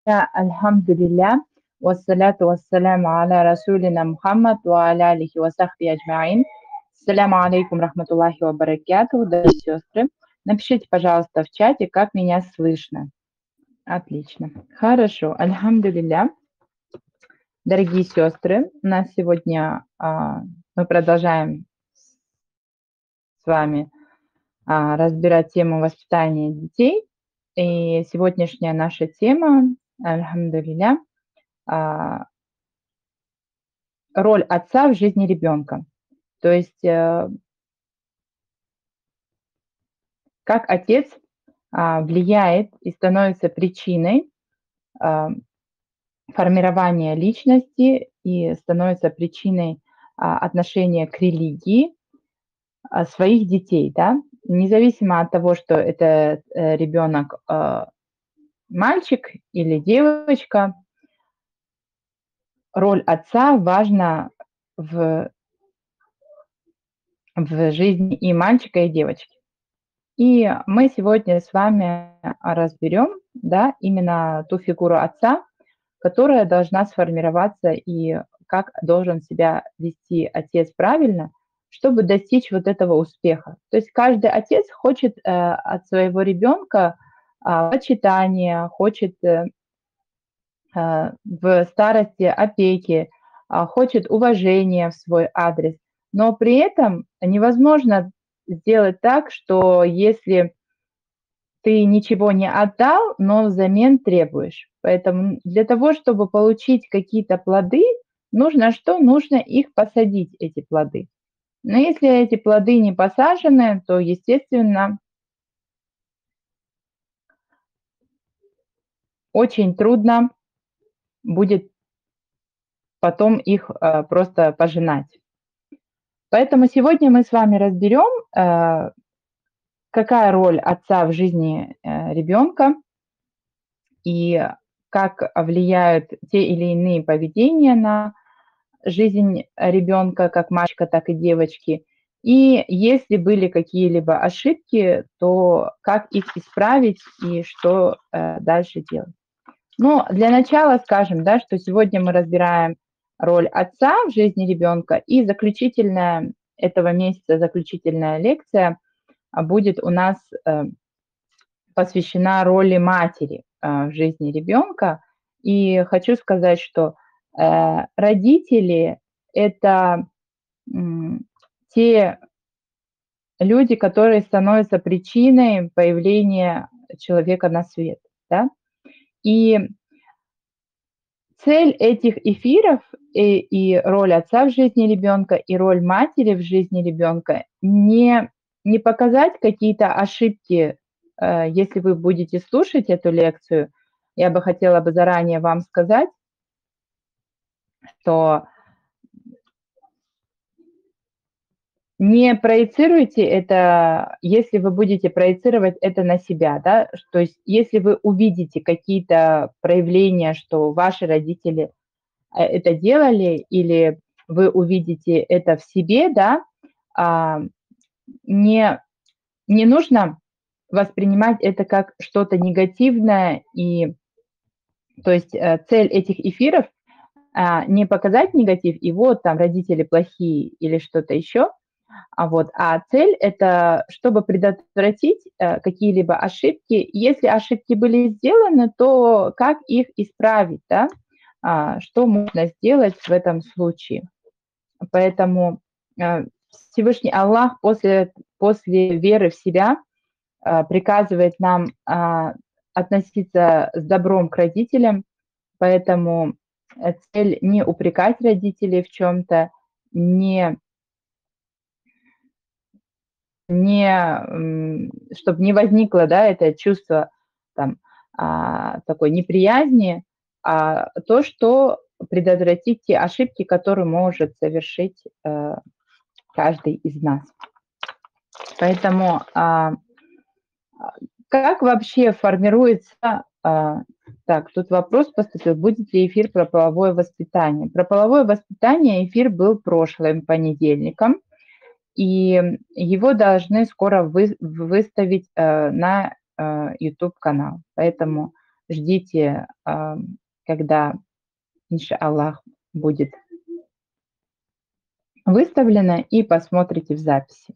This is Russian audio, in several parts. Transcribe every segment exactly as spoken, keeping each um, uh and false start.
Альхамдулилля, вассаляту вассаляму аля расулина Мухаммад ва аля алихи ва сахби аджмаин. Ассаляму алейкум рахматуллахи ва баракятуху, дорогие сестры. Напишите, пожалуйста, в чате, как меня слышно. Отлично. Хорошо. Альхамдулилля. Дорогие сестры, у нас сегодня а, мы продолжаем с вами а, разбирать тему воспитания детей. И сегодняшняя наша тема, альхамдулилля, а, роль отца в жизни ребенка. То есть э, как отец а, влияет и становится причиной а, формирования личности и становится причиной а, отношения к религии а, своих детей, да, независимо от того, что это э, ребенок э, мальчик или девочка, роль отца важна в, в жизни и мальчика, и девочки. И мы сегодня с вами разберем, да, именно ту фигуру отца, которая должна сформироваться и как должен себя вести отец правильно, чтобы достичь вот этого успеха. То есть каждый отец хочет э, от своего ребенка э, почитания, хочет э, в старости опеки, э, хочет уважения в свой адрес. Но при этом невозможно сделать так, что если ты ничего не отдал, но взамен требуешь. Поэтому для того, чтобы получить какие-то плоды, нужно что? Нужно их посадить, эти плоды. Но если эти плоды не посажены, то, естественно, очень трудно будет потом их э, просто пожинать. Поэтому сегодня мы с вами разберем, э, какая роль отца в жизни э, ребенка и как влияют те или иные поведения на жизнь ребенка, как мальчика, так и девочки. И если были какие-либо ошибки, то как их исправить и что э, дальше делать. Ну, для начала скажем, да, что сегодня мы разбираем роль отца в жизни ребенка, и заключительная этого месяца, заключительная лекция будет у нас э, посвящена роли матери э, в жизни ребенка. И хочу сказать, что э, родители – это м, те люди, которые становятся причиной появления человека на свет. Да? И цель этих эфиров и, и роль отца в жизни ребенка, и роль матери в жизни ребенка не, не показать какие-то ошибки. Если вы будете слушать эту лекцию, я бы хотела бы заранее вам сказать, что не проецируйте это, если вы будете проецировать это на себя, да, то есть если вы увидите какие-то проявления, что ваши родители это делали, или вы увидите это в себе, да, не, не нужно воспринимать это как что-то негативное, и то есть цель этих эфиров не показать негатив, и вот там родители плохие или что-то еще, а, вот, а цель – это чтобы предотвратить э, какие-либо ошибки. Если ошибки были сделаны, то как их исправить, да? А, что можно сделать в этом случае. Поэтому э, Всевышний Аллах после, после веры в себя э, приказывает нам э, относиться с добром к родителям, поэтому цель не упрекать родителей в чем-то, не не, чтобы не возникло, да, это чувство там, а, такой неприязни, а то, что предотвратить те ошибки, которые может совершить э, каждый из нас. Поэтому а, как вообще формируется... А, так, тут вопрос поступил, будет ли эфир про половое воспитание. Про половое воспитание эфир был прошлым понедельником, и его должны скоро вы, выставить э, на э, YouTube-канал. Поэтому ждите, а, когда, иншаллах, будет выставлено, и посмотрите в записи.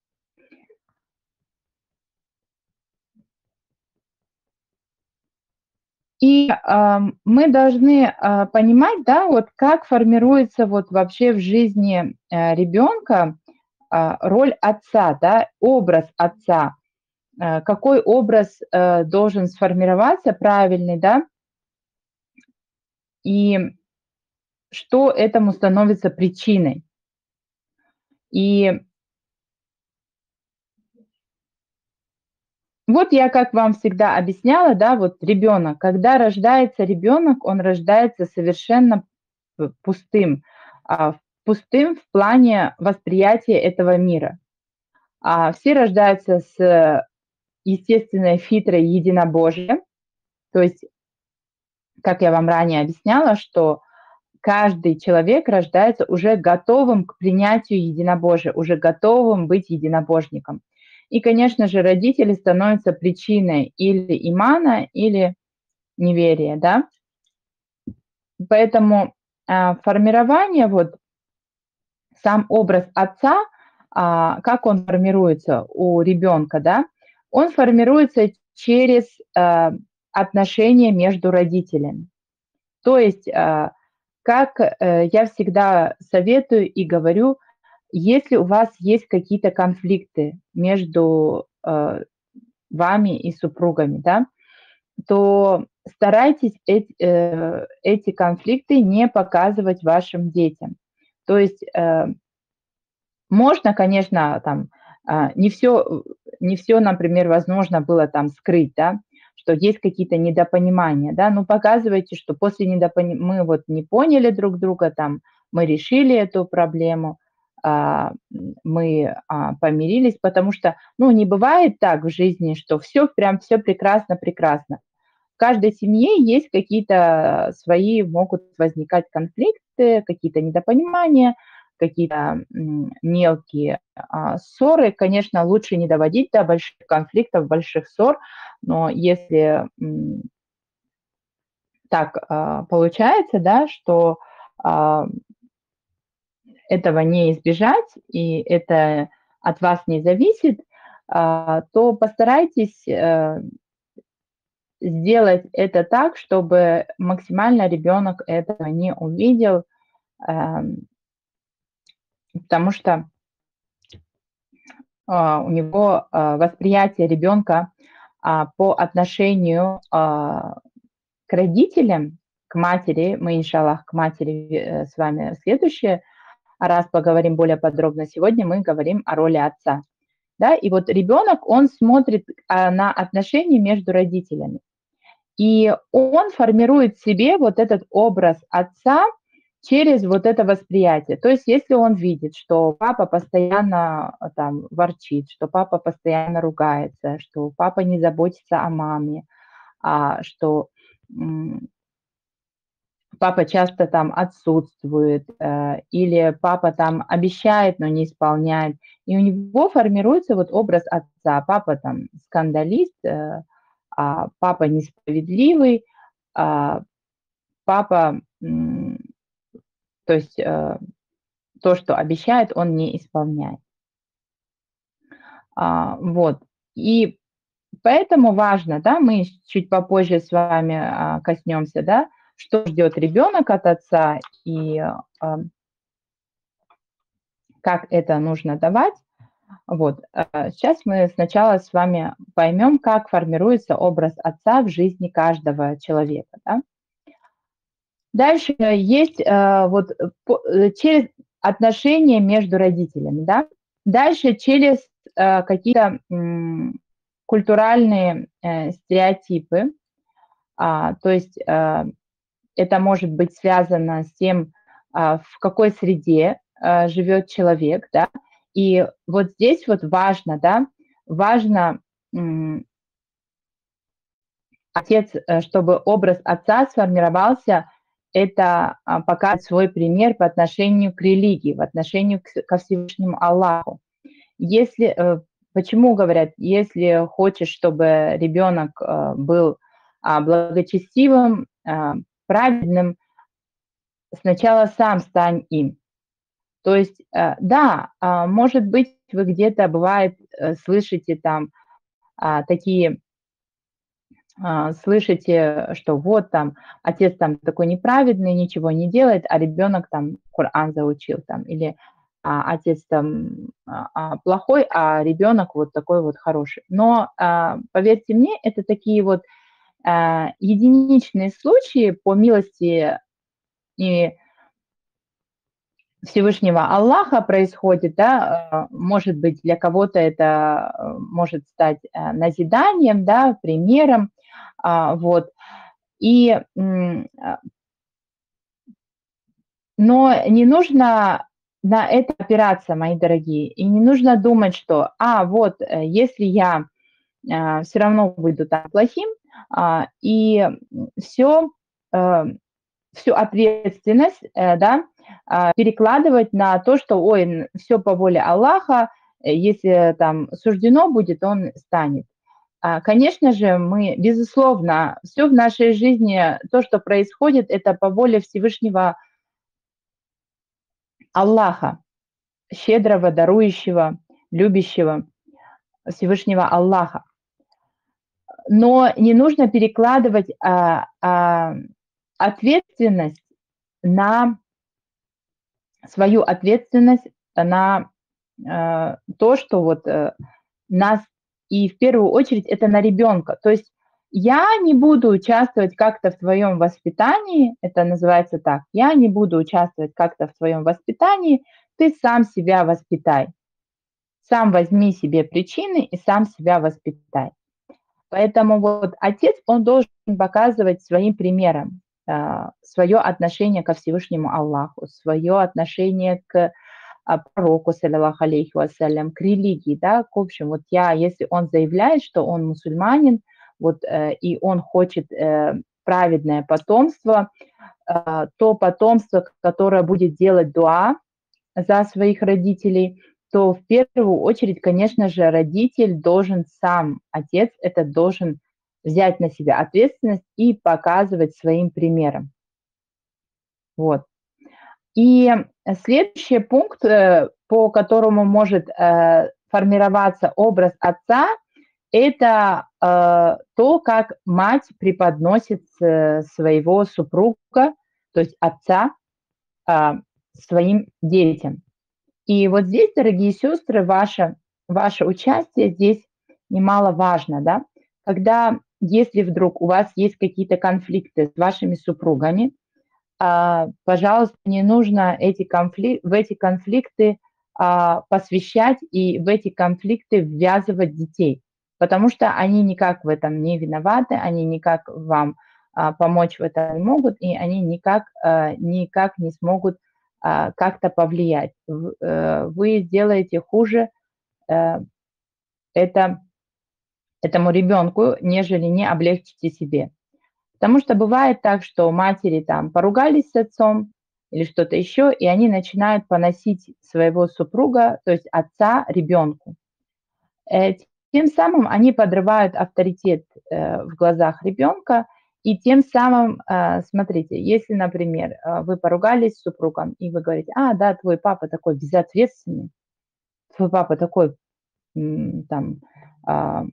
И, а, мы должны, а, понимать, да, вот как формируется вот вообще в жизни, э, ребенка, а, роль отца, да, образ отца. Э, какой образ, э, должен сформироваться правильный, да? И что этому становится причиной. И вот я, как вам всегда объясняла, да, вот ребенок, когда рождается ребенок, он рождается совершенно п пустым, а, пустым в плане восприятия этого мира. А, все рождаются с естественной фитрой единобожия. То есть, как я вам ранее объясняла, что каждый человек рождается уже готовым к принятию единобожия, уже готовым быть единобожником. И, конечно же, родители становятся причиной или имана, или неверия, да. Поэтому, а, формирование, вот сам образ отца, а, как он формируется у ребенка, да? Он формируется через, а, отношения между родителями. То есть, а, как, э, я всегда советую и говорю, если у вас есть какие-то конфликты между, э, вами и супругами, да, то старайтесь эт э, эти конфликты не показывать вашим детям. То есть, э, можно, конечно, там, а, не всё, не всё, например, возможно было там скрыть, да, что есть какие-то недопонимания, да, но показывайте, что после недопони мы вот не поняли друг друга, там, мы решили эту проблему, а, м, мы, а, помирились, потому что, ну, не бывает так в жизни, что всё прям всё прекрасно-прекрасно. В каждой семье есть какие-то свои могут возникать конфликты, какие-то недопонимания, какие-то, м, мелкие, а, ссоры. Конечно, лучше не доводить до больших конфликтов, больших ссор, но если, м так, а, получается, да, что, а этого не избежать, и это от вас не зависит, а, то постарайтесь, э сделать это так, чтобы максимально ребенок этого не увидел, эм потому что а, у него, а, восприятие ребенка, а, по отношению, а, к родителям, к матери, мы, иншаллах, к матери, э, с вами в следующий раз поговорим более подробно. Сегодня мы говорим о роли отца. Да, и вот ребенок, он смотрит, а, на отношения между родителями, и он формирует в себе вот этот образ отца через вот это восприятие. То есть если он видит, что папа постоянно, а, там ворчит, что папа постоянно ругается, что папа не заботится о маме, а, что, м папа часто там отсутствует, э, или папа там обещает, но не исполняет, и у него формируется вот образ отца. Папа там скандалист, э, а, папа несправедливый, а, папа, м, то есть, э, то, что обещает, он не исполняет. А, вот. И поэтому важно, да, мы чуть попозже с вами, а, коснемся, да, что ждет ребенок от отца и, ам как это нужно давать. Вот, а, сейчас мы сначала с вами поймем, как формируется образ отца в жизни каждого человека, да. Дальше есть, э, вот, по э, через отношения между родителями, да. Дальше через, э, какие-то, м, культуральные, э, стереотипы. А, то есть, э, это может быть связано с тем, а, в какой среде, а, живет человек, да. И вот здесь вот важно, да, важно, м отец, э, чтобы образ отца сформировался, это, а, показать свой пример по отношению к религии, в отношению к ко Всевышнему Аллаху. Если, э почему говорят, если хочешь, чтобы ребенок, э, был а, благочестивым, а, праведным, сначала сам стань им. То есть, э, да, а, может быть, вы где-то, бывает, э, слышите там а, такие, а, слышите, что вот там отец там такой неправедный, ничего не делает, а ребенок там Коран заучил там, или а, отец там а, а, плохой, а ребенок вот такой вот хороший. Но а, поверьте мне, это такие вот а, единичные случаи по милости и Всевышнего Аллаха происходит, да, а, может быть, для кого-то это э, может стать э, назиданием, да, примером, а, вот. И, м, а, но не нужно на это опираться, мои дорогие, и не нужно думать, что, а, вот, э, если я все равно выйду там плохим, а, и все, всю ответственность, э, да, а, перекладывать на то, что, ой, все по воле Аллаха, э, если там суждено будет, он станет. А, Конечно же, мы, безусловно, все в нашей жизни, то, что происходит, это по воле Всевышнего Аллаха, щедрого, дарующего, любящего Всевышнего Аллаха. Но не нужно перекладывать а, а, ответственность на свою ответственность на э, то, что вот э, нас, и в первую очередь это на ребенка. То есть я не буду участвовать как-то в твоем воспитании, это называется так, я не буду участвовать как-то в твоем воспитании, ты сам себя воспитай. Сам возьми себе причины и сам себя воспитай. Поэтому вот отец, он должен показывать своим примером а, свое отношение ко Всевышнему Аллаху, свое отношение к а, пророку, саллиллаху алейхи вассалям, к религии, да, к общему. Вот я, если он заявляет, что он мусульманин, вот, э, и он хочет э, праведное потомство, э, то потомство, которое будет делать дуа за своих родителей, то в первую очередь, конечно же, родитель должен сам, отец это должен взять на себя ответственность и показывать своим примером. Вот. И следующий пункт, э, по которому может э, формироваться образ отца, это э, то, как мать преподносит э, своего супруга, то есть отца, э, своим детям. И вот здесь, дорогие сестры, ваше, ваше участие здесь немаловажно, да? Когда, если вдруг у вас есть какие-то конфликты с вашими супругами, а, пожалуйста, не нужно эти конфли- в эти конфликты а, посвящать и в эти конфликты ввязывать детей, потому что они никак в этом не виноваты, они никак вам а, помочь в этом не могут, и они никак, а, никак не смогут а, как-то повлиять. В- э, Вы сделаете хуже э, это, этому ребенку, нежели не облегчите себе. Потому что бывает так, что матери там поругались с отцом или что-то еще, и они начинают поносить своего супруга, то есть отца, ребенку. Э, Тем самым они подрывают авторитет э, в глазах ребенка, и тем самым, э, смотрите, если, например, э, вы поругались с супругом, и вы говорите, а, да, твой папа такой безответственный, твой папа такой м, там а,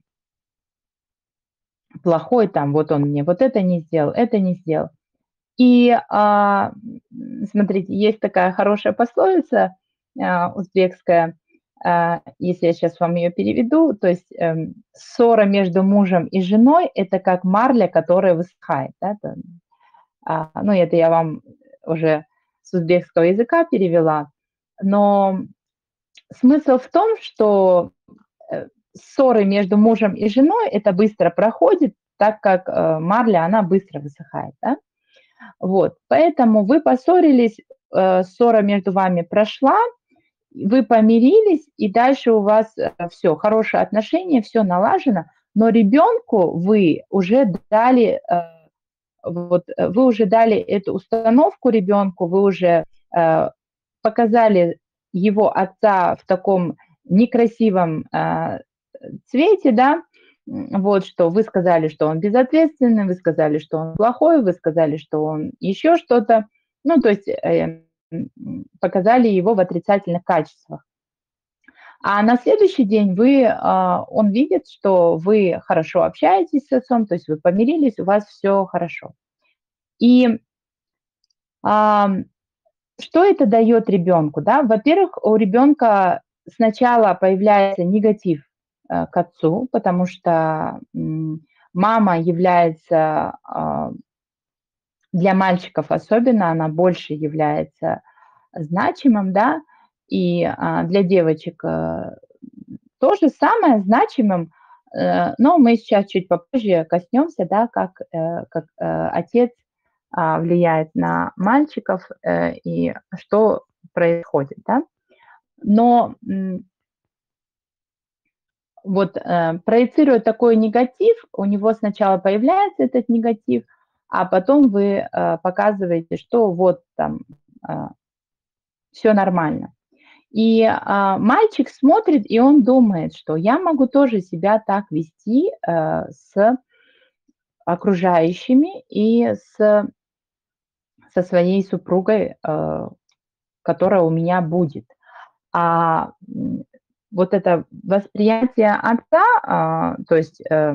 плохой, там, вот он мне вот это не сделал, это не сделал. И, а, смотрите, есть такая хорошая пословица, а, узбекская, а, если я сейчас вам ее переведу, то есть, эм, ссора между мужем и женой — это как марля, которая высыхает, да, там. А, ну, это я вам уже с узбекского языка перевела. Но смысл в том, что, э, ссоры между мужем и женой — это быстро проходит, так как, э, марля, она быстро высыхает, да. Вот, поэтому вы поссорились, э, ссора между вами прошла, вы помирились, и дальше у вас все хорошие отношения, все налажено, но ребенку вы уже дали, э, вот, э, вы уже дали эту установку ребенку, вы уже э, показали его отца в таком некрасивом э, цвете, да, вот что вы сказали, что он безответственный, вы сказали, что он плохой, вы сказали, что он еще что-то. Ну, то есть э, показали его в отрицательных качествах. А на следующий день вы, а, он видит, что вы хорошо общаетесь с отцом, то есть вы помирились, у вас все хорошо. И ам, что это дает ребенку, да? Во-первых, у ребенка сначала появляется негатив э, к отцу, потому что м, мама является а, для мальчиков особенно, она больше является значимым, да, и а, для девочек э, то же самое значимым, э, но мы сейчас чуть попозже коснемся, да, как, э, как э, отец а, влияет на мальчиков э, и что происходит, да. Но м, вот э, проецируя такой негатив, у него сначала появляется этот негатив, а потом вы э, показываете, что вот там э, все нормально. И а, мальчик смотрит, и он думает, что я могу тоже себя так вести э, с окружающими и с, со своей супругой, э, которая у меня будет. А м, вот это восприятие отца, а, то есть э,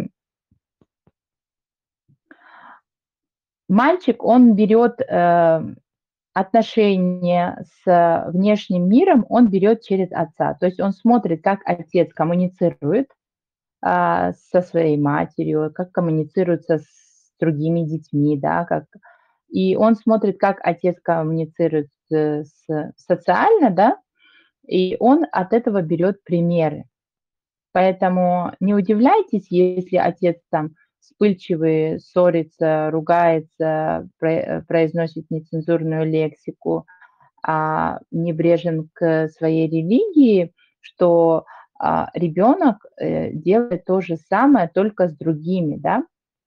мальчик, он берет э, отношения с внешним миром, он берет через отца. То есть он смотрит, как отец коммуницирует а, со своей матерью, как коммуницируется с другими детьми, да, как и он смотрит, как отец коммуницирует с с социально, да, и он от этого берет примеры. Поэтому не удивляйтесь, если отец там вспыльчивый, ссорится, ругается, про произносит нецензурную лексику, а, небрежен к своей религии, что, а, ребенок, э, делает то же самое, только с другими, да.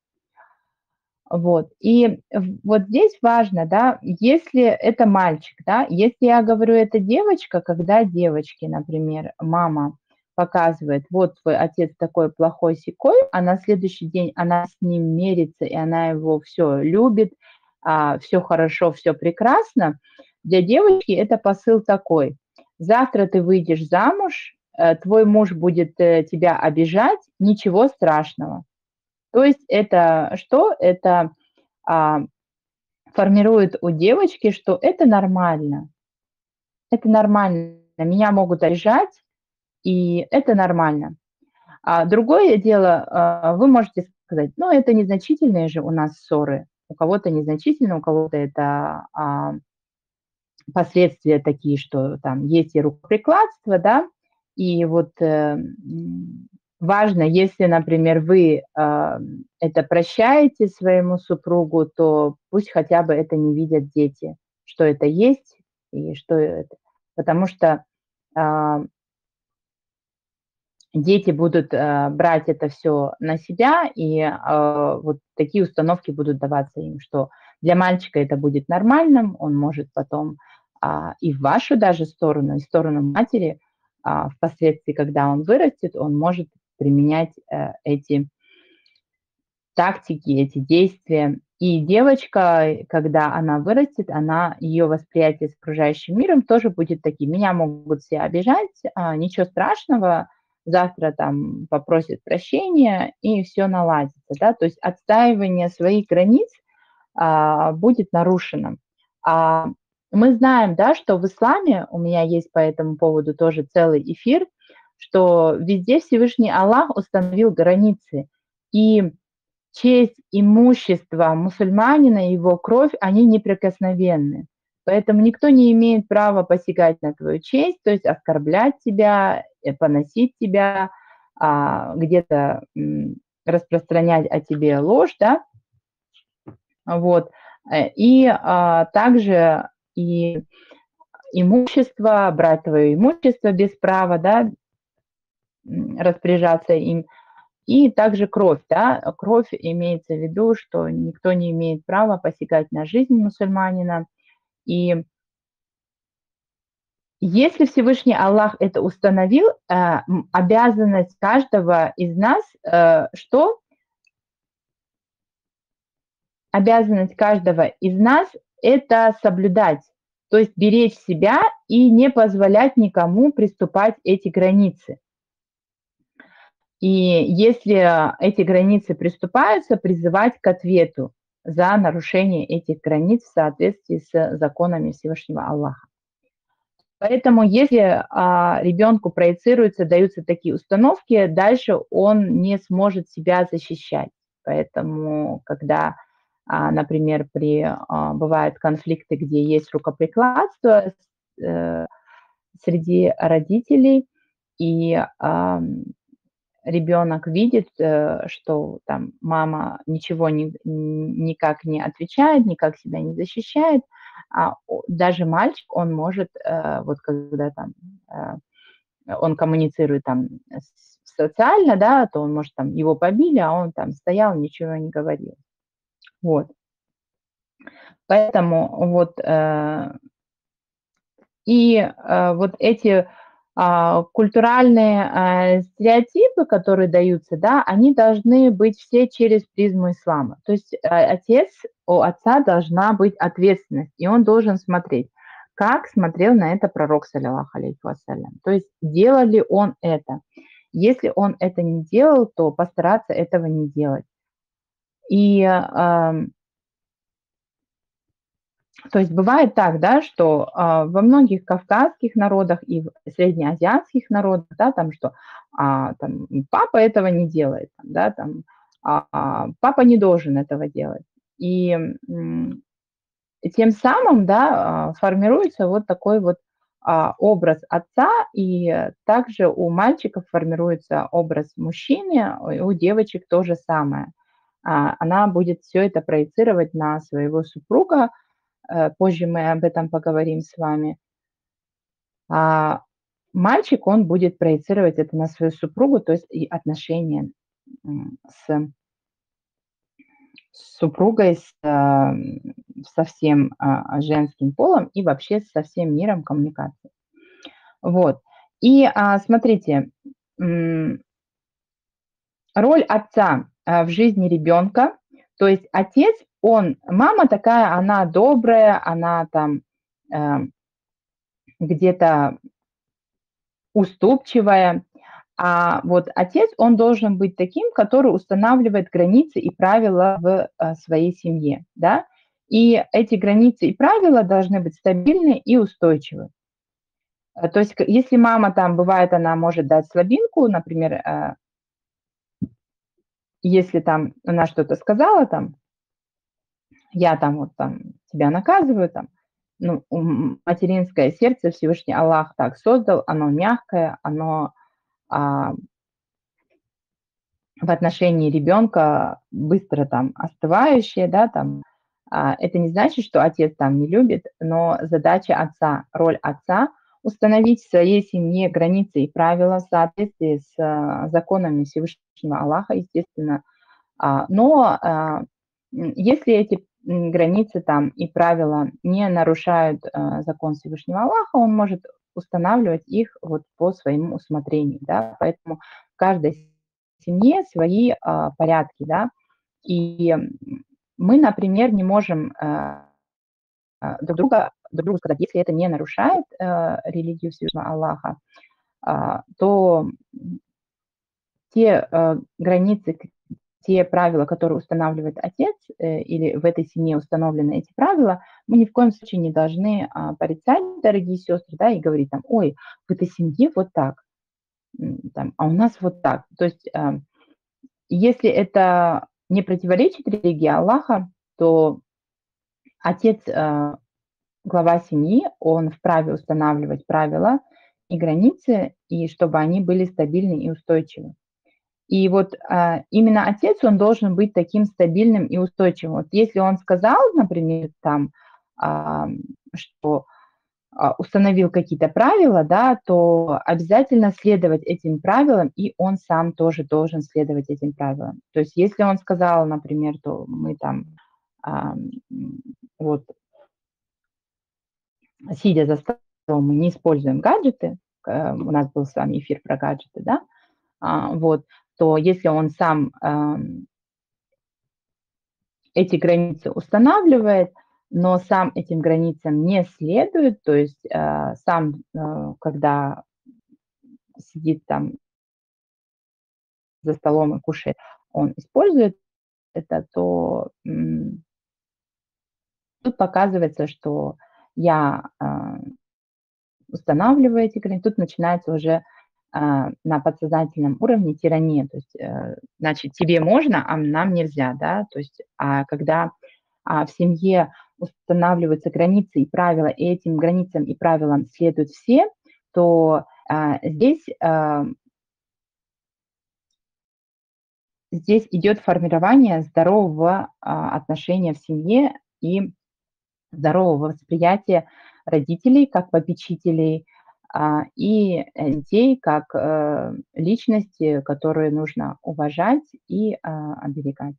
Вот. И в вот здесь важно, да, если это мальчик, да, если я говорю, это девочка, когда девочке, например, мама показывает: "Вот твой отец такой плохой-сякой", а на следующий день она с ним мирится, и она его все любит, все хорошо, все прекрасно. Для девочки это посыл такой: завтра ты выйдешь замуж, э, твой муж будет, э, тебя обижать, ничего страшного. То есть это что? Это, а, формирует у девочки, что это нормально. Это нормально. Меня могут обижать, и это нормально. А другое дело, а, вы можете сказать: "Ну, это незначительные же у нас ссоры". У кого-то незначительно, у кого-то это, а, последствия такие, что там есть и рукоприкладство, да. И вот, э, м, важно, если, например, вы, а, это прощаете своему супругу, то пусть хотя бы это не видят дети, что это есть и что это. Потому что, а, дети будут, а, брать это все на себя, и, а, вот такие установки будут даваться им, что для мальчика это будет нормальным, он может потом, а, и в вашу даже сторону, и в сторону матери, а, впоследствии, когда он вырастет, он может применять, э, эти тактики, эти действия. И девочка, когда она вырастет, она ее восприятие с окружающим миром тоже будет таким: "Меня могут все обижать, а, ничего страшного, завтра там попросит прощения, и все наладится", да. То есть отстаивание своих границ, а, будет нарушено. А, мы знаем, да, что в исламе, у меня есть по этому поводу тоже целый эфир, что везде Всевышний Аллах установил границы. И честь, имущество мусульманина и его кровь, они неприкосновенны. Поэтому никто не имеет права посягать на твою честь, то есть оскорблять тебя, э, поносить тебя, а, где-то м, распространять о тебе ложь, да, вот. Э, И а, также и имущество, брать твое имущество без права, да, м, распоряжаться им. И также кровь, да. Кровь имеется в виду, что никто не имеет права посягать на жизнь мусульманина. И Если Всевышний Аллах это установил, э, обязанность каждого из нас, э, что? Обязанность каждого из нас – это соблюдать, то есть беречь себя и не позволять никому приступать эти границы. И если эти границы приступаются, призывать к ответу за нарушение этих границ в соответствии с законами Всевышнего Аллаха. Поэтому если а, ребенку проецируются, даются такие установки, дальше он не сможет себя защищать. Поэтому, когда, а, например, при, а, бывают конфликты, где есть рукоприкладство э, среди родителей, и а, ребенок видит, э, что там мама ничего не, никак не отвечает, никак себя не защищает, а даже мальчик, он может, э, вот когда там э, он коммуницирует там социально, да, то он может там его побили, а он там стоял, ничего не говорил. Вот. Поэтому вот э, и э, вот эти а, культуральные а, стереотипы, которые даются, да, они должны быть все через призму ислама. То есть а, отец, у отца должна быть ответственность, и он должен смотреть, как смотрел на это пророк, саллиллаху алейхи вассалям. То есть делал ли он это. Если он это не делал, то постараться этого не делать. И э, то есть бывает так, да, что а, во многих кавказских народах и в среднеазиатских народах, да, там, что а, там, папа этого не делает, там, да, там, а, а, папа не должен этого делать. И м, тем самым, да, а, формируется вот такой вот а, образ отца, и также у мальчиков формируется образ мужчины, у девочек то же самое. А, она будет все это проецировать на своего супруга. Э, позже мы об этом поговорим с вами. А мальчик, он будет проецировать это на свою супругу, то есть и отношения м, с, с супругой, с, а, со всем а, женским полом и вообще со всем миром коммуникации. Вот. И а, смотрите, м, роль отца а, в жизни ребенка, то есть отец, он, мама такая, она добрая, она там э, где-то уступчивая. А вот отец, он должен быть таким, который устанавливает границы и правила в а, своей семье, да. И эти границы и правила должны быть стабильны и устойчивы. А, То есть, к- если мама там, бывает, она может дать слабинку, например, а, если там она что-то сказала, там, я там вот там тебя наказываю, там, ну, м, материнское сердце Всевышний Аллах так создал, оно мягкое, оно а, в отношении ребенка быстро там остывающее, да, там, а, это не значит, что отец там не любит, но задача отца, роль отца – установить в своей семье границы и правила в соответствии с а, законами Всевышнего Аллаха, естественно. А, но а, м, если эти м, границы там и правила не нарушают а, закон Всевышнего Аллаха, он может устанавливать их вот по своему усмотрению, да, поэтому в каждой семье свои а, порядки, да, и мы, например, не можем а, а, друг друга, друг другу сказать, если это не нарушает а, религию Всевышнего Аллаха, а, то те а, границы, те правила, которые устанавливает отец, э, или в этой семье установлены эти правила, мы ни в коем случае не должны а, порицать, дорогие сестры, да, и говорить там, ой, в этой семье вот так, там, а у нас вот так. То есть а, если это не противоречит религии Аллаха, то отец, а, глава семьи, он вправе устанавливать правила и границы, и чтобы они были стабильны и устойчивы. И вот а, именно отец, он должен быть таким стабильным и устойчивым. Вот если он сказал, например, там, а, что а, установил какие-то правила, да, то обязательно следовать этим правилам, и он сам тоже должен следовать этим правилам. То есть если он сказал, например, то мы там а, вот сидя за мы не используем гаджеты, э, у нас был с вами эфир про гаджеты, да, а, вот, то если он сам эм, эти границы устанавливает, но сам этим границам не следует, то есть э, сам, э, когда сидит там за столом и кушает, он использует это, то м, тут показывается, что я э, устанавливаю эти границы, тут начинается уже а, на подсознательном уровне тирания, то есть, э, значит, тебе можно, а нам нельзя, да, то есть, а когда а, в семье устанавливаются границы и правила, и этим границам и правилам следуют все, то а, здесь, а, здесь идет формирование здорового а, отношения в семье и здорового восприятия родителей как попечителей, а, и э, детей как э, личности, которые нужно уважать и а, оберегать.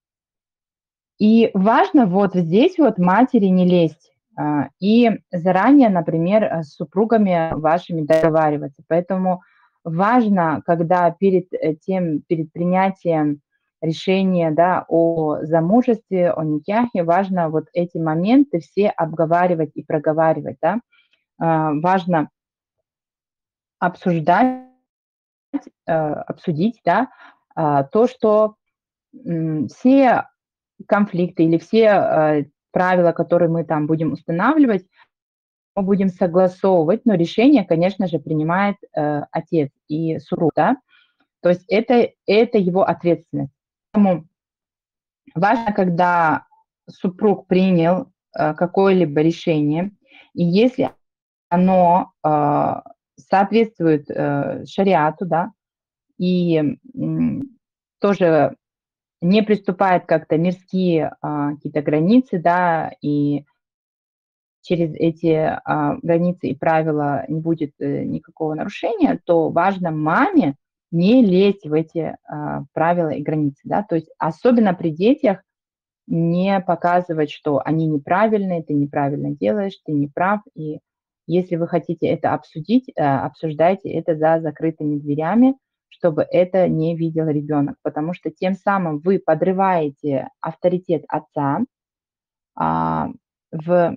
И важно вот здесь вот матери не лезть, а, и заранее, например, э, с супругами вашими договариваться. Поэтому важно, когда перед э, тем, перед принятием решения, да, о замужестве, о никахе, важно вот эти моменты все обговаривать и проговаривать, да. А, важно обсуждать, э, обсудить, да, а, то, что м, все конфликты или все э, правила, которые мы там будем устанавливать, мы будем согласовывать, но решение, конечно же, принимает э, отец и супруг, да, то есть это, это его ответственность. Поэтому важно, когда супруг принял э, какое-либо решение, и если оно э, соответствует э, шариату, да, и м, тоже не приступает как-то мирские а, какие-то границы, да, и через эти а, границы и правила не будет э, никакого нарушения, то важно маме не лезть в эти а, правила и границы, да, то есть особенно при детях не показывать, что они неправильные, ты неправильно делаешь, ты не прав, и если вы хотите это обсудить, э, обсуждайте это за закрытыми дверями, чтобы это не видел ребенок, потому что тем самым вы подрываете авторитет отца а, в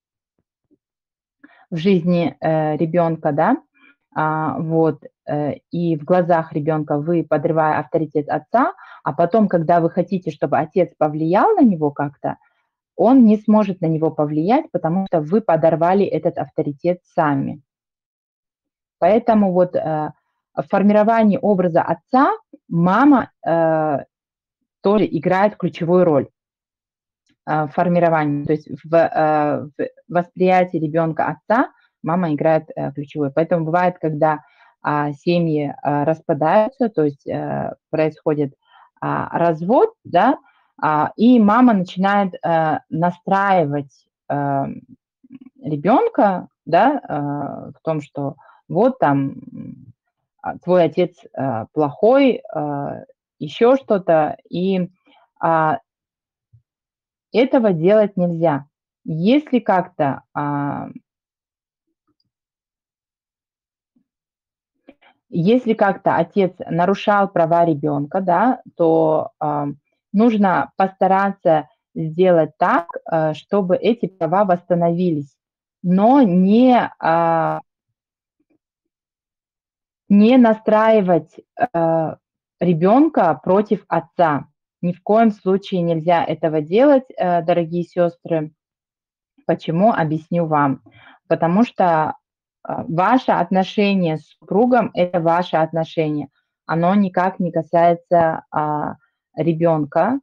в жизни э, ребенка, да, а, вот, э, и в глазах ребенка вы подрывая авторитет отца, а потом, когда вы хотите, чтобы отец повлиял на него как-то, он не сможет на него повлиять, потому что вы подорвали этот авторитет сами. Поэтому вот э, в формировании образа отца мама э, тоже играет ключевую роль э, в формировании. То есть в, э, в восприятии ребенка отца мама играет э, ключевую. Поэтому бывает, когда а, семьи а, распадаются, то есть э, происходит а, развод, да, а, и мама начинает э, настраивать э, ребенка, да, э, в том, что вот там а, твой отец э, плохой, э, еще что-то, и а, этого делать нельзя. Если как-то а, если как-то отец нарушал права ребенка, да, то а, нужно постараться сделать так, а, чтобы эти права восстановились, но не а, не настраивать э, ребенка против отца. Ни в коем случае нельзя этого делать, э, дорогие сестры. Почему? Объясню вам. Потому что э, ваше отношение с супругом– это ваше отношение. Оно никак не касается а, ребенка.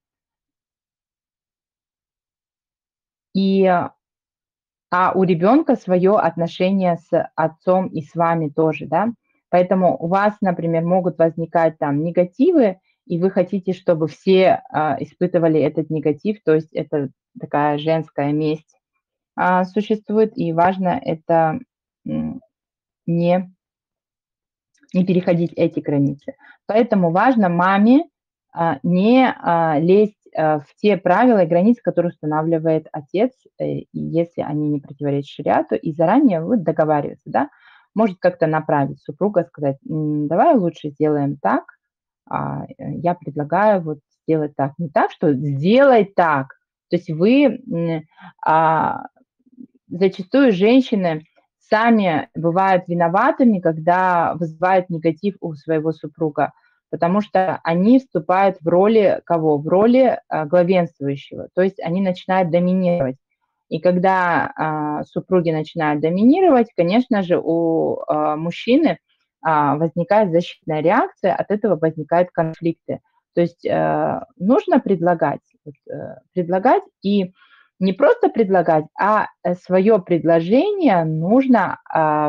И, а у ребенка свое отношение с отцом и с вами тоже, да. Поэтому у вас, например, могут возникать там негативы, и вы хотите, чтобы все а, испытывали этот негатив, то есть это такая женская месть а, существует, и важно это м, не, не переходить эти границы. Поэтому важно маме а, не а, лезть э, в те правила и границы, которые устанавливает отец, э, и если они не противоречат шариату, и заранее вот договариваться, да. Может как-то направить супруга, сказать: "М, давай лучше сделаем так, а, э, я предлагаю вот сделать так". Не так, что сделай так. То есть вы, м, а, зачастую женщины сами бывают виноватыми, когда вызывают негатив у своего супруга, потому что они вступают в роли кого? В роли, а, главенствующего, то есть они начинают доминировать. И когда, а, супруги начинают доминировать, конечно же, у, а, мужчины, а, возникает защитная реакция, от этого возникают конфликты. То есть, э, нужно предлагать, вот, э, предлагать и не просто предлагать, а, э, свое предложение нужно, а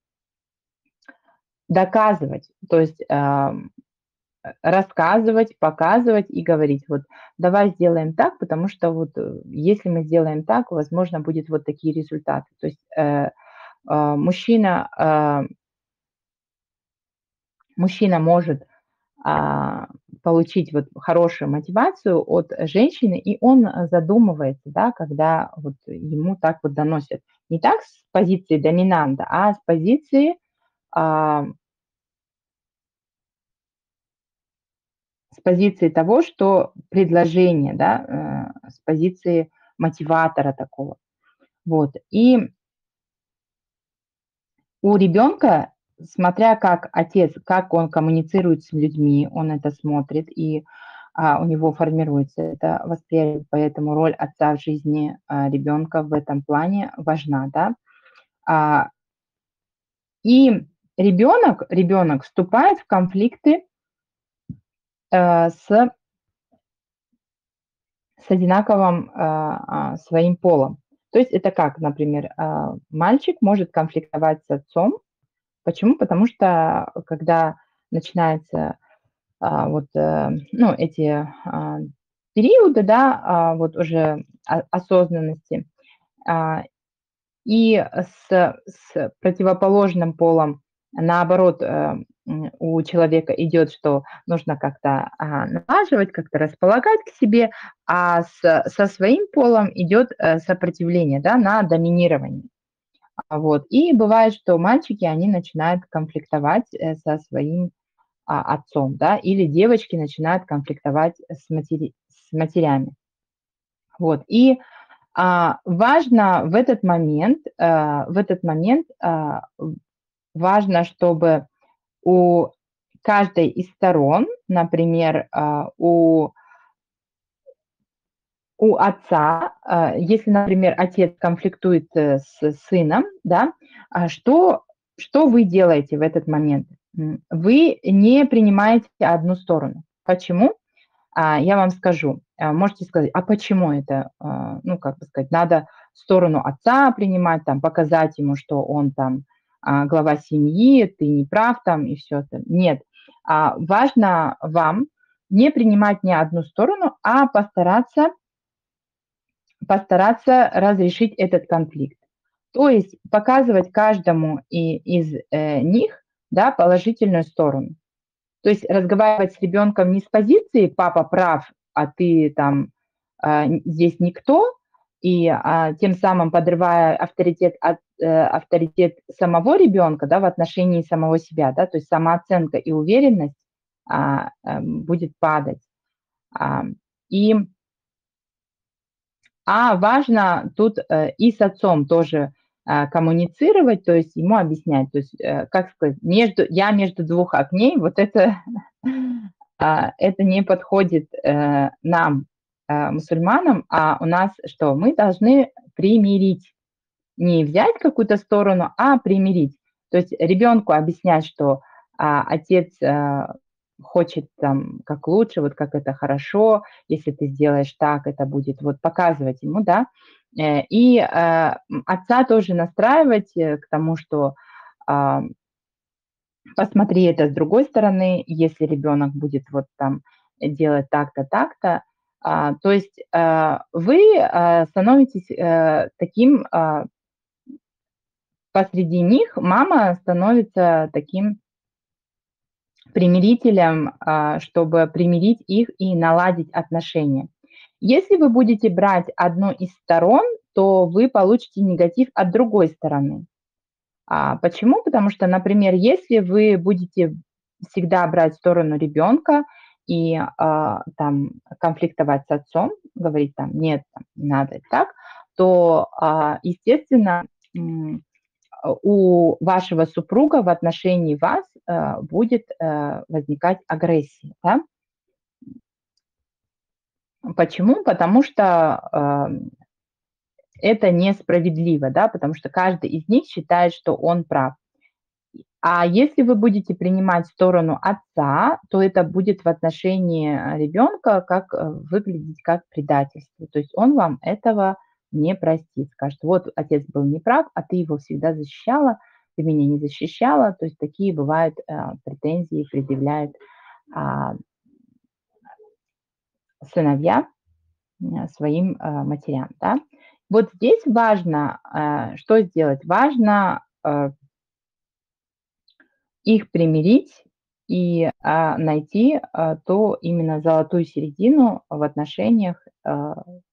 доказывать, то есть, ам, э, рассказывать, показывать и говорить: "Вот давай сделаем так, потому что вот, э, если мы сделаем так, возможно, будет вот такие результаты". То есть, э, а, мужчина, а мужчина может, а, получить вот хорошую мотивацию от женщины, и он, э, задумывается, да, когда вот ему так вот доносят. Не так с позиции доминанта, а с позиции, а с позиции того, что предложение, да, э, с позиции мотиватора такого. Вот. И у ребенка, смотря как отец, как он коммуницирует с людьми, он это смотрит, и, а, у него формируется это восприятие, поэтому роль отца в жизни, а, ребенка в этом плане важна, да. А и ребенок ребенок вступает в конфликты э, с с одинаковым, а, а, своим полом. То есть это как, например, а, мальчик может конфликтовать с отцом. Почему? Потому что, когда начинается, а, вот, э, ну, эти, а, периоды, да, а, вот уже о осознанности, а, и с с противоположным полом, наоборот, э, м, у человека идет, что нужно как-то, а, налаживать, как-то располагать к себе, а с со своим полом идет, э, сопротивление, да, на доминирование. А, вот. И бывает, что мальчики, они начинают конфликтовать, э, со своим, а, отцом, да, или девочки начинают конфликтовать с матери с матерями. Вот. И, а, важно в этот момент, э, в этот момент, а, в важно, чтобы у каждой из сторон, например, а, у у отца, а, если, например, отец конфликтует, э, с сыном, да, а, что что вы делаете в этот момент? М, вы не принимаете одну сторону. Почему? А, я вам скажу. А, можете сказать: "А почему это?" А, ну, как бы сказать, надо сторону отца принимать, там, показать ему, что он там, а, глава семьи, ты не прав там и всё это. Нет. А, важно вам не принимать ни одну сторону, а постараться постараться разрешить этот конфликт. То есть показывать каждому и из, э, них, да, положительную сторону. То есть разговаривать с ребенком не с позиции "папа прав, а ты там, а, н здесь никто", и, а, тем самым подрывая авторитет от э, авторитет самого ребенка, да, в отношении самого себя, да, то есть самооценка и уверенность, а, эм, будет падать. Ам, и а важно тут, э, и с отцом тоже, а, коммуницировать, то есть ему объяснять. То есть, э, как сказать, между я между двух огней, вот это, а, это не подходит, э, нам, э, мусульманам. А у нас что? Мы должны примирить. Не взять какую-то сторону, а примирить. То есть ребенку объяснять, что, а, отец, а, хочет там как лучше, вот как это хорошо, если ты сделаешь так, это будет вот показывать ему, да. Э, и, а, м, отца тоже настраивать, э, к тому, что, ам посмотри это с другой стороны, если ребенок будет вот там делать так-то, так-то. А, то есть, а, вы, а, становитесь, э, таким, а посреди них мама становится таким примирителем, а, чтобы примирить их и наладить отношения. Если вы будете брать одну из сторон, то вы получите негатив от другой стороны. А, почему? Потому что, например, если вы будете всегда брать сторону ребенка и а, там конфликтовать с отцом, говорить там нет, там, не надо так, то, а, естественно, м, у вашего супруга в отношении вас а, будет а, возникать агрессия. Да? Почему? Потому что а, это несправедливо, да, потому что каждый из них считает, что он прав. А если вы будете принимать сторону отца, то это будет в отношении ребенка как э, выглядеть как предательство. То есть он вам этого не простит. Скажет, вот отец был неправ, а ты его всегда защищала, ты меня не защищала. То есть такие бывают э, претензии, предъявляют а, сыновья э, своим э, матерям. Да? Вот здесь важно, э, что сделать? Важно э, их примирить и, а, найти, а, то именно золотую середину в отношениях, а,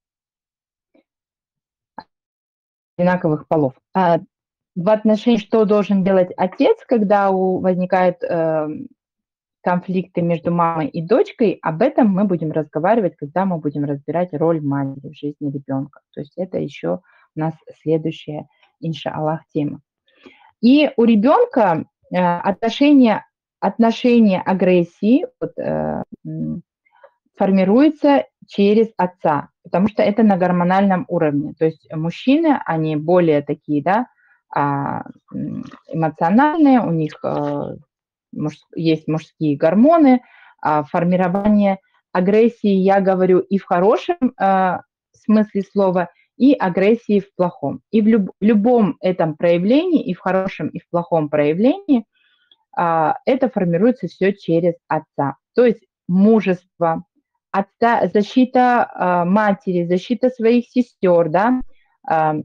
одинаковых полов. А, в отношении, что должен делать отец, когда у возникают, эм, конфликты между мамой и дочкой, об этом мы будем разговаривать, когда мы будем разбирать роль матери в жизни ребенка. То есть это еще у нас следующая, инша Аллах, тема. И у ребенка, э, отношение отношение агрессии, вот, э, м, формируется через отца, потому что это на гормональном уровне. То есть мужчины, они более такие, да, а, м, эмоциональные, у них э, муж, есть мужские гормоны, а формирование агрессии, я говорю, и в хорошем э, смысле слова, и агрессии в плохом. И в люб, любом этом проявлении, и в хорошем, и в плохом проявлении, а, это формируется все через отца. То есть мужество, отца, защита а, матери, защита своих сестер, да, а,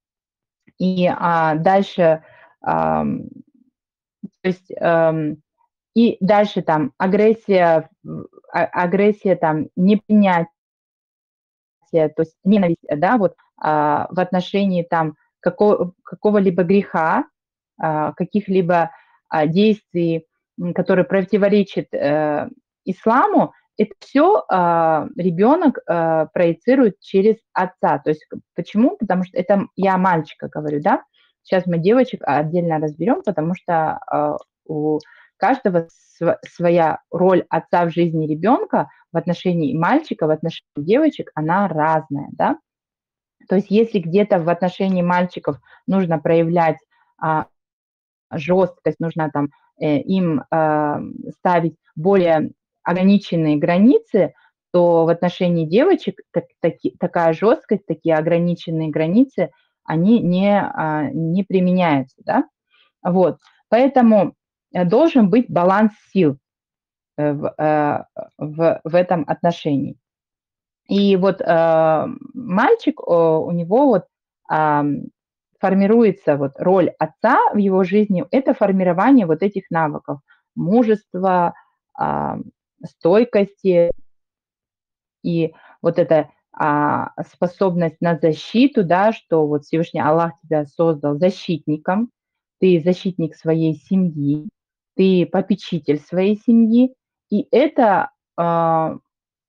и а, дальше, а, то есть, ам, и дальше там агрессия, а, агрессия там непринятие, то есть ненависть, да, вот а, в отношении там какого, какого-либо греха, а, каких-либо а, действий, м, которые противоречат э, исламу, это все а, ребенок а, проецирует через отца. То есть к- почему? Потому что это м- я мальчика говорю, да. Сейчас мы девочек отдельно разберем, потому что а, у каждого св- своя роль отца в жизни ребенка в отношении мальчика, в отношении девочек, она разная, да. То есть если где-то в отношении мальчиков нужно проявлять а, жесткость, нужно там э, им а, ставить более ограниченные границы, то в отношении девочек так, таки, такая жесткость, такие ограниченные границы, они не, а, не применяются, да. Вот. Поэтому э, должен быть баланс сил э, в, э, в, в этом отношении. И вот э, мальчик, о, у него вот ам, формируется вот роль отца в его жизни, это формирование вот этих навыков мужества, а, стойкости и вот эта а, способность на защиту, да, что вот Всевышний Аллах тебя создал защитником, ты защитник своей семьи, ты попечитель своей семьи, и это а,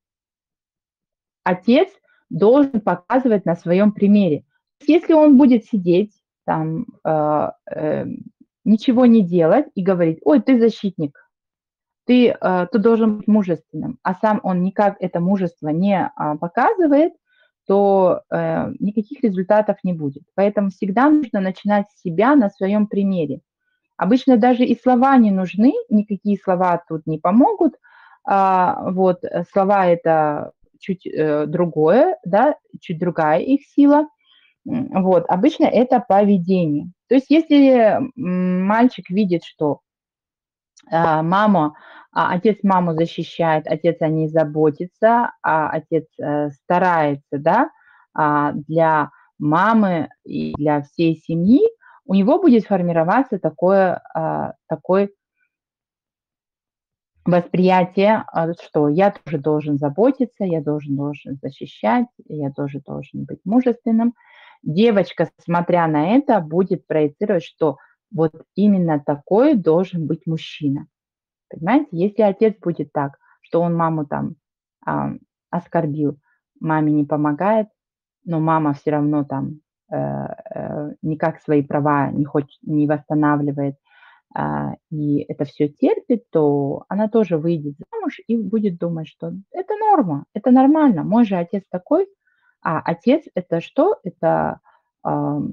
отец должен показывать на своем примере. Если он будет сидеть там, э, э, ничего не делать и говорить, ой, ты защитник, ты, э, ты должен быть мужественным, а сам он никак это мужество не а, показывает, то э, никаких результатов не будет. Поэтому всегда нужно начинать с себя на своем примере. Обычно даже и слова не нужны, никакие слова тут не помогут. А, вот, э, слова это чуть э, другое, да, чуть другая их сила. М, Вот, обычно это поведение. То есть если м, мальчик видит, что а, мама, а, отец маму защищает, отец о ней заботится, а отец э, старается, да, а, для мамы и для всей семьи, у него будет формироваться такое, а, такой восприятие, а, что я тоже должен заботиться, я должен должен защищать, я тоже должен быть мужественным. Девочка, смотря на это, будет проецировать, что вот именно такой должен быть мужчина. Понимаете? Если отец будет так, что он маму там, а, оскорбил, маме не помогает, но мама все равно там, э, э, никак свои права не хочет не восстанавливает, а, и это все терпит, то она тоже выйдет замуж и будет думать, что это норма, это нормально, мой же отец такой. А отец — это что? Это, ам,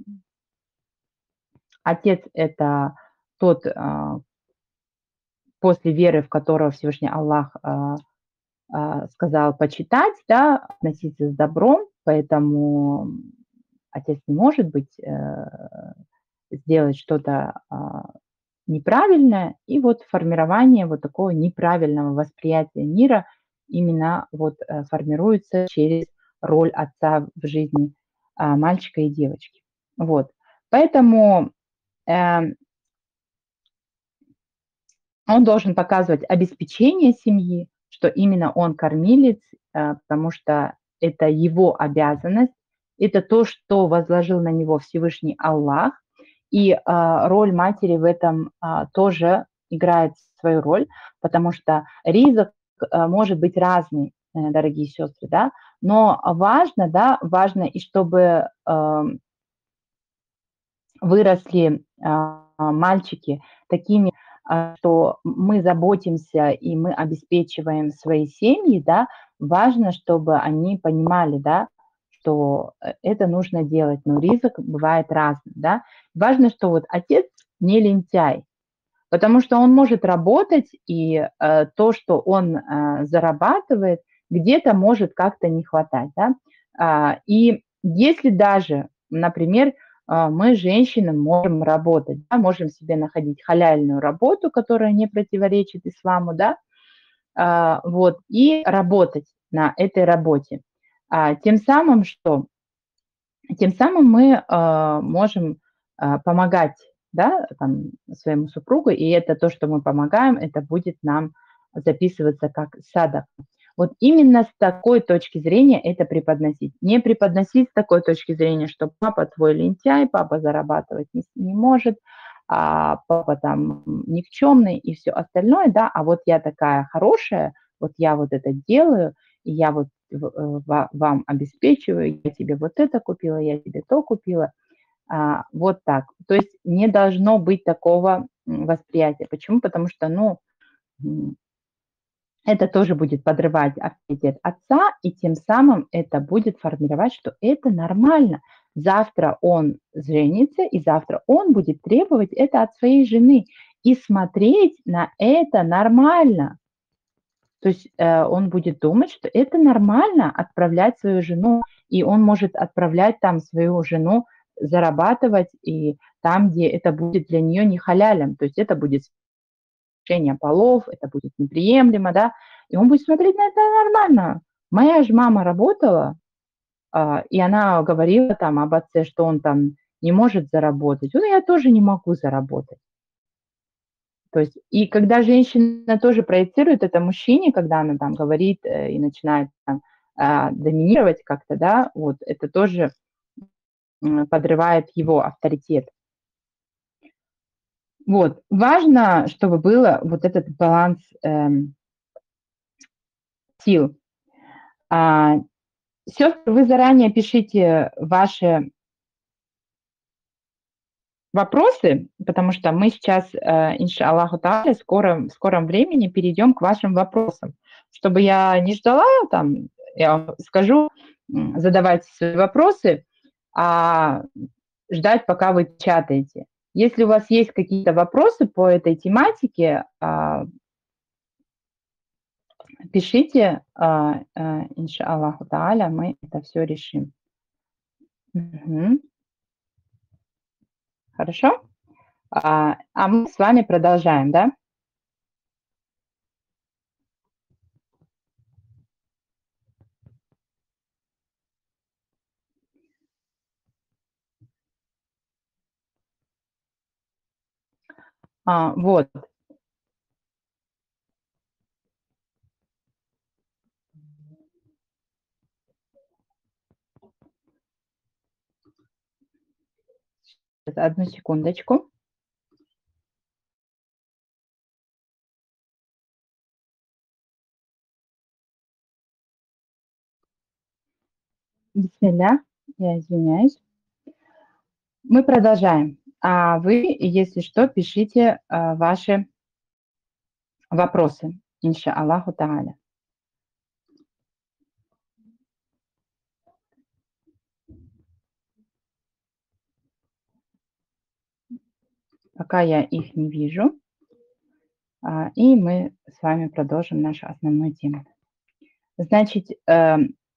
отец — это тот, а, после веры, в которого Всевышний Аллах, а, а, сказал почитать, да, относиться с добром, поэтому отец не может быть, э, сделать что-то, а, неправильное. И вот формирование вот такого неправильного восприятия мира именно вот, э, формируется через роль отца в жизни, а, мальчика и девочки. Вот. Поэтому, э, он должен показывать обеспечение семьи, что именно он кормилец, э, потому что это его обязанность, это то, что возложил на него Всевышний Аллах. И, а, роль матери в этом, а, тоже играет свою роль, потому что ризык, э, может быть разный, э, дорогие сестры, да. Но важно, да, важно и чтобы, ам, выросли, а, мальчики такими, а, что мы заботимся и мы обеспечиваем свои семьи, да. Важно, чтобы они понимали, да, что, э, это нужно делать, но ризык бывает разный, да. Важно, что вот отец не лентяй, потому что он может работать, и, э, то, что он, э, зарабатывает, где-то может как-то не хватать, да. А, и если даже, например, а, мы, женщины, можем работать, да, можем себе находить халяльную работу, которая не противоречит исламу, да, а, вот, и работать на этой работе. А, тем самым что? Тем самым мы, а, можем, а, помогать, да, там, своему супругу, и это то, что мы помогаем, это будет нам записываться как садака. Вот именно с такой точки зрения это преподносить. Не преподносить с такой точки зрения, что папа твой лентяй, папа зарабатывать не, не может, а папа там никчемный и все остальное, да, а вот я такая хорошая, вот я вот это делаю, и я вот в э, ва вам обеспечиваю, я тебе вот это купила, я тебе то купила. А, вот так. То есть не должно быть такого, м, восприятия. Почему? Потому что, ну, м, это тоже будет подрывать авторитет отца, и тем самым это будет формировать, что это нормально. Завтра он женится, и завтра он будет требовать это от своей жены. И смотреть на это нормально. То есть, э, он будет думать, что это нормально отправлять свою жену, и он может отправлять там свою жену зарабатывать и там, где это будет для нее не халялем. То есть это будет смешение полов, это будет неприемлемо, да. И он будет смотреть на это нормально. Моя же мама работала, а, и она говорила там об отце, что он там не может заработать. Ну, я тоже не могу заработать. То есть, и когда женщина тоже проецирует это мужчине, когда она там говорит, э, и начинает там, а, доминировать как-то, да, вот это тоже, м, подрывает его авторитет. Вот. Важно, чтобы было вот этот баланс, эм, сил. А, сёстры, вы заранее пишите ваши вопросы, потому что мы сейчас, э, инша Аллаху тааля, скоро в скором времени перейдем к вашим вопросам. Чтобы я не ждала там, я вам скажу, м, задавайте свои вопросы, а ждать, пока вы чатаете. Если у вас есть какие-то вопросы по этой тематике, а, пишите, а, а, инша Аллаху тааля, мы это все решим. Мгм. Хорошо? А, а мы с вами продолжаем, да? А, вот. Одну секундочку. Бисмилля, я извиняюсь. Мы продолжаем. А вы, если что, пишите а, ваши вопросы, инша Аллаху Тааля. Пока я их не вижу. А, и мы с вами продолжим нашу основную тему. Значит, э,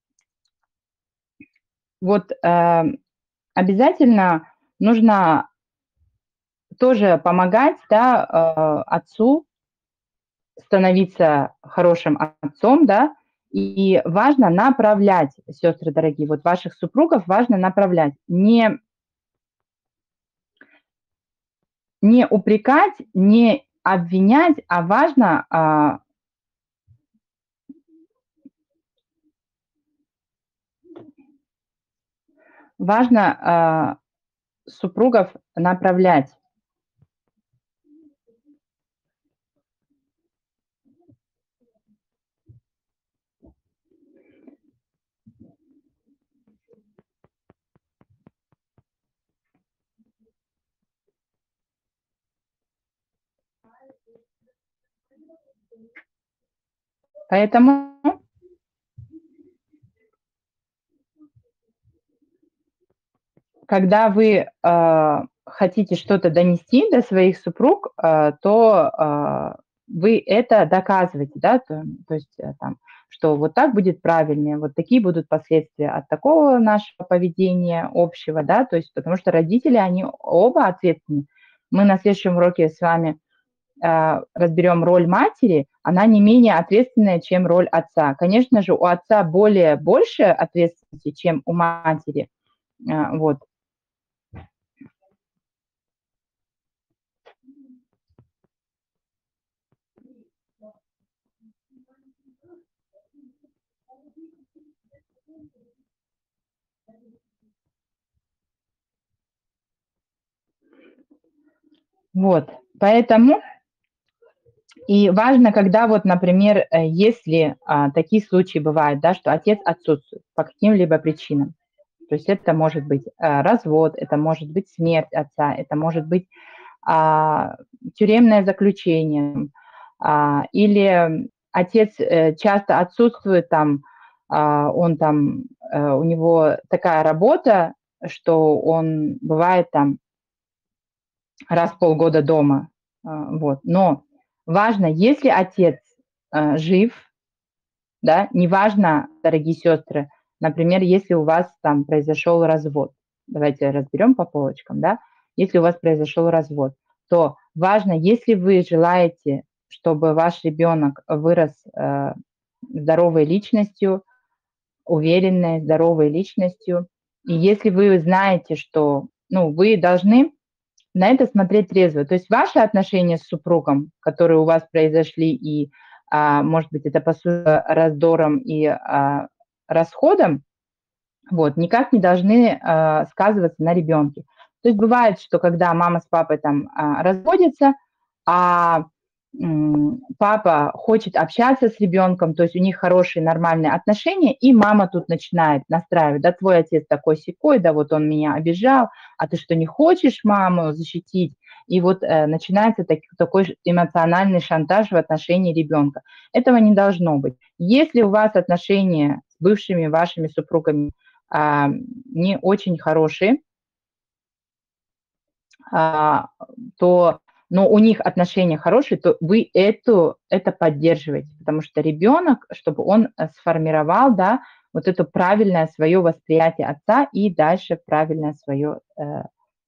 вот э, обязательно нужно тоже помогать, да, э, отцу становиться хорошим отцом, да, и важно направлять, сестры дорогие, вот ваших супругов важно направлять, не, не упрекать, не обвинять, а важно а, важно а, супругов направлять. Поэтому, когда вы э, хотите что-то донести до своих супруг, э, то э, вы это доказываете, да, то, то есть э, там, что вот так будет правильнее, вот такие будут последствия от такого нашего поведения общего, да, то есть потому что родители, они оба ответственны. Мы на следующем уроке с вами э, разберем роль матери, она не менее ответственная, чем роль отца. Конечно же, у отца более больше ответственности, чем у матери, э, вот. Вот, поэтому и важно, когда вот, например, э, если а, такие случаи бывают, да, что отец отсутствует по каким-либо причинам, то есть это может быть а, развод, это может быть смерть отца, это может быть а, тюремное заключение, а, или отец э, часто отсутствует там, а, он там, э, у него такая работа, что он бывает там раз в полгода дома, а, вот. Но важно, если отец а, жив, да, неважно, дорогие сестры, например, если у вас там произошел развод, давайте разберем по полочкам, да, если у вас произошел развод, то важно, если вы желаете, чтобы ваш ребенок вырос э, здоровой личностью, уверенной, здоровой личностью, и если вы знаете, что, ну, вы должны на это смотреть трезво. То есть ваши отношения с супругом, которые у вас произошли, и, а, может быть, это послужило раздором и а, расходом, вот, никак не должны а, сказываться на ребенке. То есть бывает, что когда мама с папой там а, разводятся, а папа хочет общаться с ребенком, то есть у них хорошие нормальные отношения, и мама тут начинает настраивать, да, твой отец такой секой, да, вот он меня обижал, а ты что, не хочешь маму защитить? И вот э, начинается так, такой эмоциональный шантаж в отношении ребенка. Этого не должно быть. Если у вас отношения с бывшими вашими супругами а, не очень хорошие, а, то, но у них отношения хорошие, то вы эту, это поддерживаете, потому что ребенок, чтобы он э, сформировал, да, вот это правильное свое восприятие отца и дальше правильное свое э,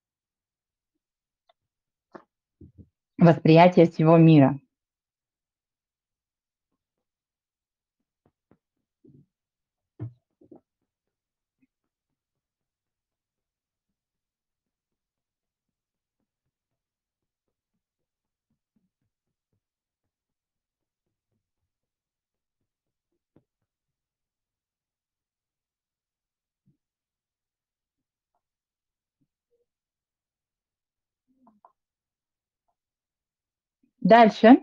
восприятие всего мира. Дальше.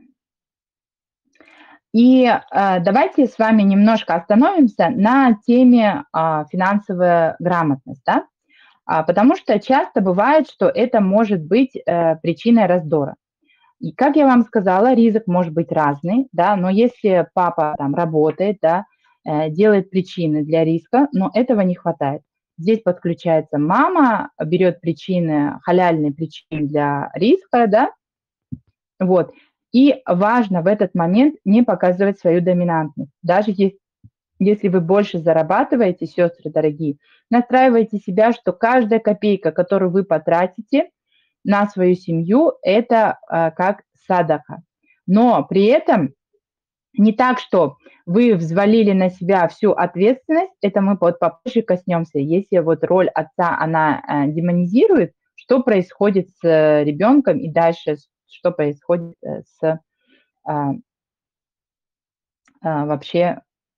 И э, давайте с вами немножко остановимся на теме э, финансовая грамотность, да? А, потому что часто бывает, что это может быть э, причиной раздора. И как я вам сказала, риск может быть разный, да, но если папа там работает, да, э, делает причины для риска, но этого не хватает. Здесь подключается мама, берет причины, халяльные причины для риска, да, вот. И важно в этот момент не показывать свою доминантность. Даже если, если вы больше зарабатываете, сестры дорогие, настраивайте себя, что каждая копейка, которую вы потратите на свою семью, это э, как садака. Но при этом не так, что вы взвалили на себя всю ответственность, это мы вот попозже коснемся. Если вот роль отца, она э, демонизирует, что происходит с э, ребенком и дальше, что происходит э, с э, э, вообще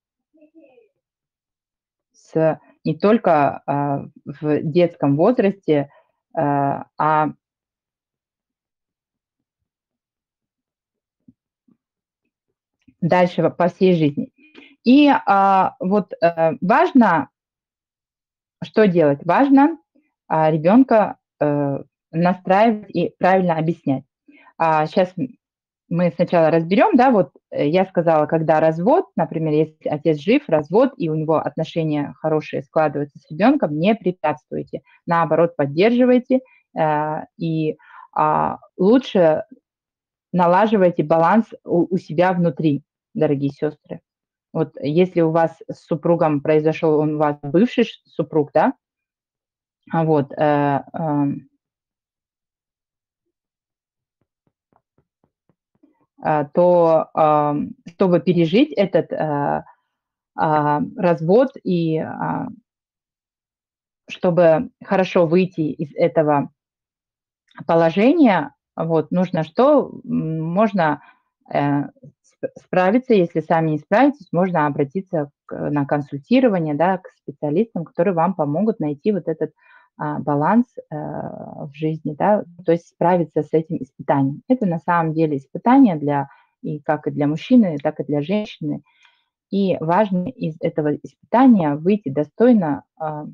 с не только э, в детском возрасте, э, а дальше по всей жизни. И а, вот а, важно, что делать? Важно а, ребенка а, настраивать и правильно объяснять. А, сейчас мы сначала разберем, да, вот я сказала, когда развод, например, если отец жив, развод, и у него отношения хорошие складываются с ребенком, не препятствуйте, наоборот, поддерживайте, а, и а, лучше налаживайте баланс у, у себя внутри, дорогие сестры. Вот если у вас с супругом произошел, он у вас бывший супруг, да, а вот, э, эм, э, то ам, чтобы пережить этот э, а, развод и а, чтобы хорошо выйти из этого положения, вот, нужно что? М, Можно э, сп- справиться, если сами не справитесь, можно обратиться к- на консультирование, да, к специалистам, которые вам помогут найти вот этот а, баланс э, в жизни, да, то есть справиться с этим испытанием. Это на самом деле испытание для и как и для мужчины, так и для женщины. И важно из этого испытания выйти достойно а,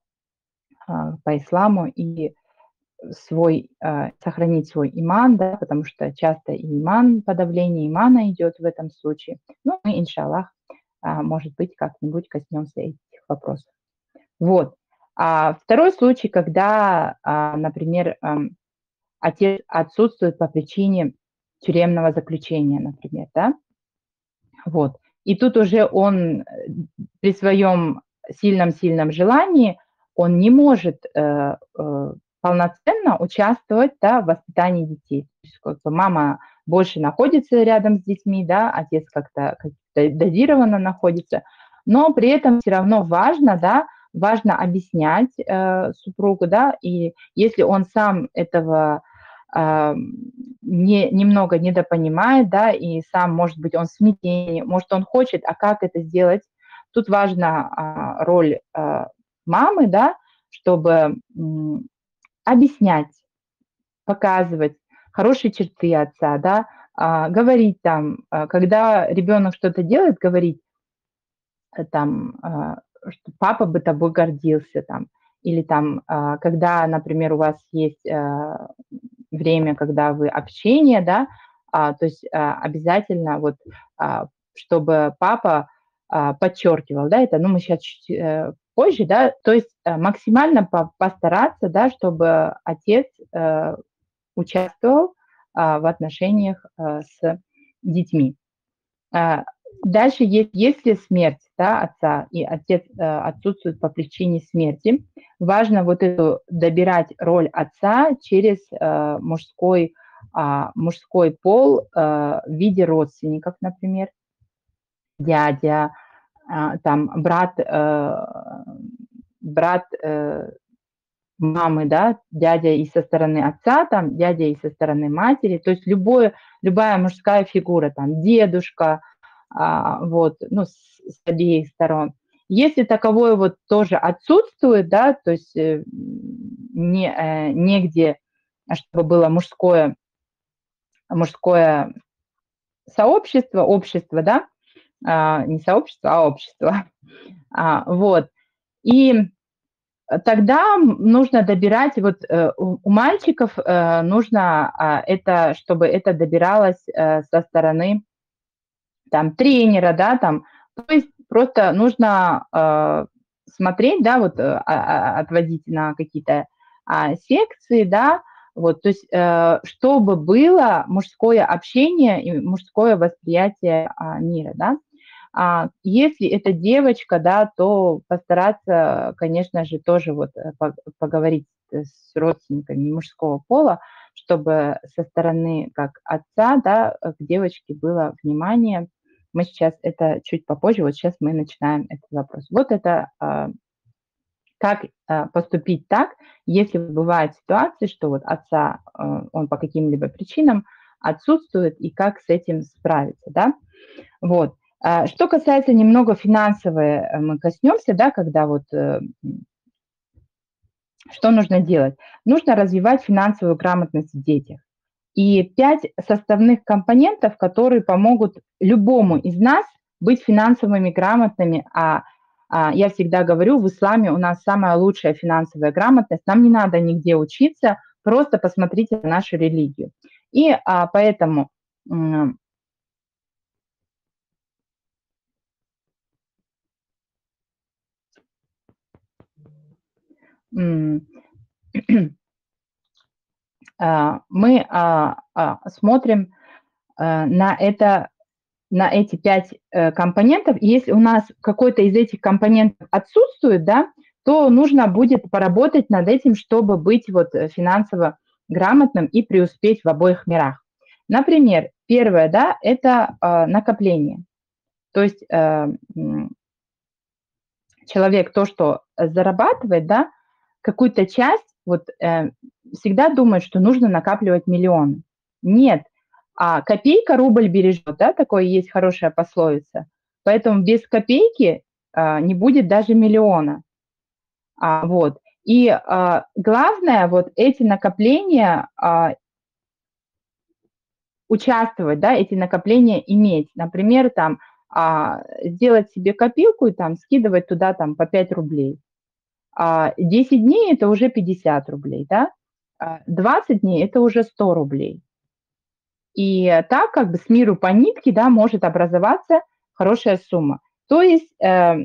а, по исламу и свой, а, сохранить свой иман, да, потому что часто и иман, подавление имана идет в этом случае. Ну, мы, иншаллах, а, может быть, как-нибудь коснемся этих вопросов. Вот. А второй случай, когда, а, например, ам, отец отсутствует по причине тюремного заключения, например, да, вот. И тут уже он э, при своем сильном-сильном желании, он не может э, э, полноценно участвовать, да, в воспитании детей. То есть как бы мама больше находится рядом с детьми, да, отец как-то как дозированно находится, но при этом все равно важно, да, важно объяснять э, супругу, да, и если он сам этого а, не, немного недопонимает, да, и сам, может быть, он в смятении, может, он хочет, а как это сделать? Тут важна а, роль а, мамы, да, чтобы м, объяснять, показывать хорошие черты отца, да, а, говорить там, а, когда ребенок что-то делает, говорить э, там, а, что папа бы тобой гордился, там, или там, а, когда, например, у вас есть а, время, когда вы общение, да, а, то есть а, обязательно вот, а, чтобы папа а, подчеркивал, да, это, ну, мы сейчас чуть э, позже, да, то есть э, максимально по- постараться, да, чтобы отец э, участвовал а, в отношениях а, с детьми. А, Дальше есть, если смерть, да, отца, и отец э, отсутствует по причине смерти, важно вот эту добирать роль отца через э, мужской, а, мужской пол э, в виде родственников, например, дядя, а, там брат, э, брат э, мамы, да, дядя и со стороны отца, там дядя и со стороны матери, то есть любое, любая мужская фигура, там дедушка, а, вот, ну, с, с обеих сторон. Если таковое вот тоже отсутствует, да, то есть э, не, э, негде, чтобы было мужское мужское сообщество, общество, да, а, не сообщество, а общество. А, вот. И тогда нужно добирать, вот э, у, у мальчиков э, нужно а, это, чтобы это добиралось э, со стороны там тренера, да, там, то есть просто нужно э, смотреть, да, вот э, а, отводить на какие-то а, секции, да, вот, то есть э, чтобы было мужское общение и мужское восприятие а, мира, да. А, если это девочка, да, то постараться, конечно же, тоже вот э, поговорить с родственниками мужского пола, чтобы со стороны как отца, да, к девочке было внимание. Мы сейчас это чуть попозже, вот сейчас мы начинаем этот вопрос. Вот это а, как а, поступить так, если бывают ситуации, что вот отца, а, он по каким-либо причинам отсутствует, и как с этим справиться, да. Вот. Что касается немного финансовой, мы коснемся, да, когда вот что нужно делать? Нужно развивать финансовую грамотность в детях. И пять составных компонентов, которые помогут любому из нас быть финансовыми грамотными. А, а я всегда говорю, в исламе у нас самая лучшая финансовая грамотность. Нам не надо нигде учиться, просто посмотрите на нашу религию. И а, поэтому мы смотрим на это, на эти пять компонентов. И если у нас какой-то из этих компонентов отсутствует, да, то нужно будет поработать над этим, чтобы быть вот финансово грамотным и преуспеть в обоих мирах. Например, первое, да, это накопление. То есть человек то, что зарабатывает, да, какую-то часть, вот э, всегда думает, что нужно накапливать миллионы. Нет, а копейка рубль бережет, да, такое есть хорошая пословица. Поэтому без копейки а, не будет даже миллиона. А, вот. И а, главное, вот эти накопления, а, участвовать, да, эти накопления иметь. Например, там, а, сделать себе копилку и там скидывать туда там по пять рублей. десять дней – это уже пятьдесят рублей, да? двадцать дней – это уже сто рублей. И так как бы с миру по нитке, да, может образоваться хорошая сумма. То есть э,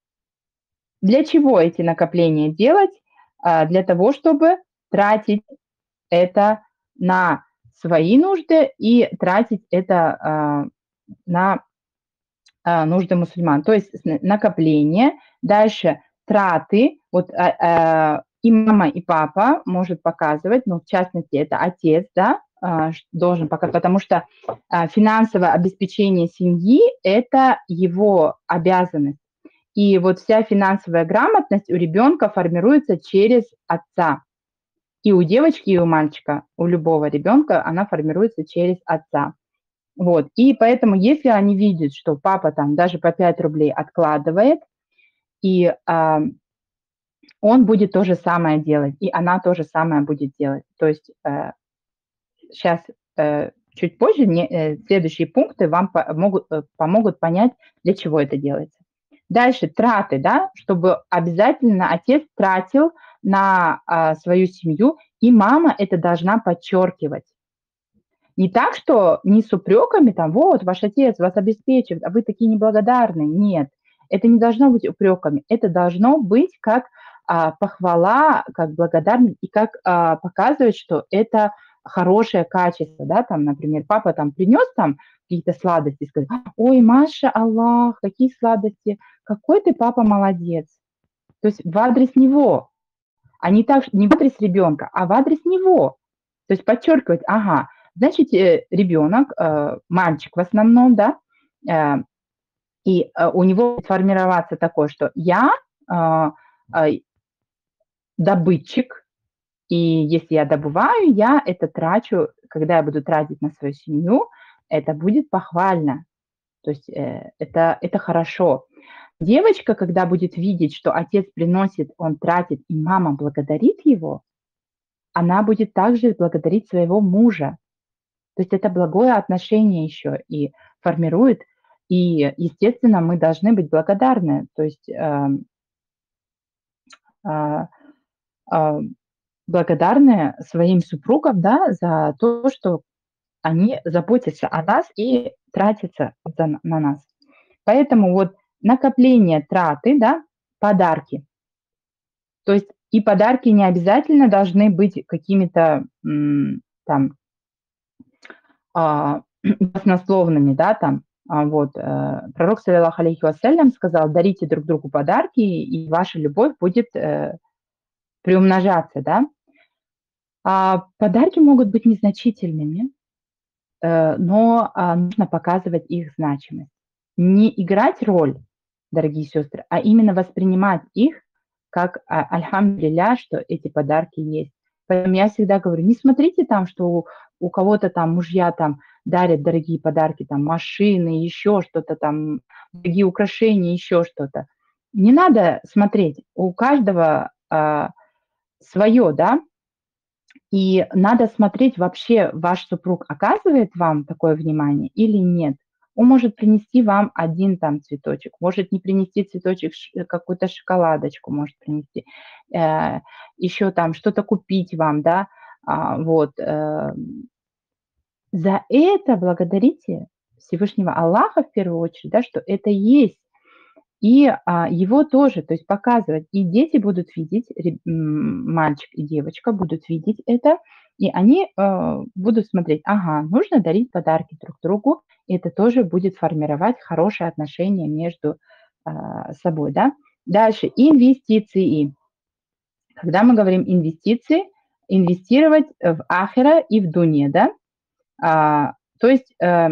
для чего эти накопления делать? Э, для того, чтобы тратить это на свои нужды и тратить это э, на э, нужды мусульман. То есть накопление, дальше траты, вот э, и мама, и папа может показывать, ну, в частности, это отец, да, э, должен показывать, потому что э, финансовое обеспечение семьи – это его обязанность. И вот вся финансовая грамотность у ребенка формируется через отца. И у девочки, и у мальчика, у любого ребенка она формируется через отца. Вот. И поэтому, если они видят, что папа там даже по пять рублей откладывает, и а, он будет то же самое делать, и она то же самое будет делать. То есть э, сейчас, э, чуть позже, не, э, следующие пункты вам по могут, э, помогут понять, для чего это делается. Дальше траты, да, чтобы обязательно отец тратил на а, свою семью, и мама это должна подчеркивать. Не так, что не с упреками, там, вот, ваш отец вас обеспечивает, а вы такие неблагодарные. Нет, это не должно быть упреками, это должно быть как а, похвала, как благодарность и как а, показывать, что это хорошее качество, да, там, например, папа там принес там какие-то сладости, сказал, ой, Маша, Аллах, какие сладости, какой ты папа молодец. То есть в адрес него, а не так, не в адрес ребенка, а в адрес него. То есть подчеркивать, ага, значит, ребенок, мальчик в основном, да, и у него будет формироваться такое, что я добытчик, и если я добываю, я это трачу, когда я буду тратить на свою семью, это будет похвально. То есть это, это хорошо. Девочка, когда будет видеть, что отец приносит, он тратит, и мама благодарит его, она будет также благодарить своего мужа. То То есть это благое отношение еще и формирует, и, естественно, мы должны быть благодарны, то есть э, э, э, благодарны своим супругам, да, за то, что они заботятся о нас и тратятся за, на нас. Поэтому вот накопление траты, да, подарки. То есть и подарки не обязательно должны быть какими-то м, там а, баснословными, да, там. А, вот, э, пророк, саллаллаху алейхи вассалям, сказал: дарите друг другу подарки, и ваша любовь будет э, приумножаться, да. А подарки могут быть незначительными, э, но а, нужно показывать их значимость. Не играть роль, дорогие сестры, а именно воспринимать их как а, альхамдулилля, что эти подарки есть. Поэтому я всегда говорю, не смотрите там, что у, у кого-то там мужья там дарят дорогие подарки, там машины, еще что-то там, дорогие украшения, еще что-то. Не надо смотреть, у каждого а, свое, да, и надо смотреть, вообще ваш супруг оказывает вам такое внимание или нет. Он может принести вам один там цветочек, может не принести цветочек, ш- какую-то шоколадочку может принести, э, еще там что-то купить вам, да, а, вот. Э, за это благодарите Всевышнего Аллаха в первую очередь, да, что это есть. И а, его тоже, то есть показывать. И дети будут видеть, ре- м, мальчик и девочка будут видеть это, и они э, будут смотреть, ага, нужно дарить подарки друг другу, и это тоже будет формировать хорошие отношения между а, собой, да. Дальше, инвестиции. Когда мы говорим инвестиции, инвестировать в ахира и в дуне, да. А, то есть э,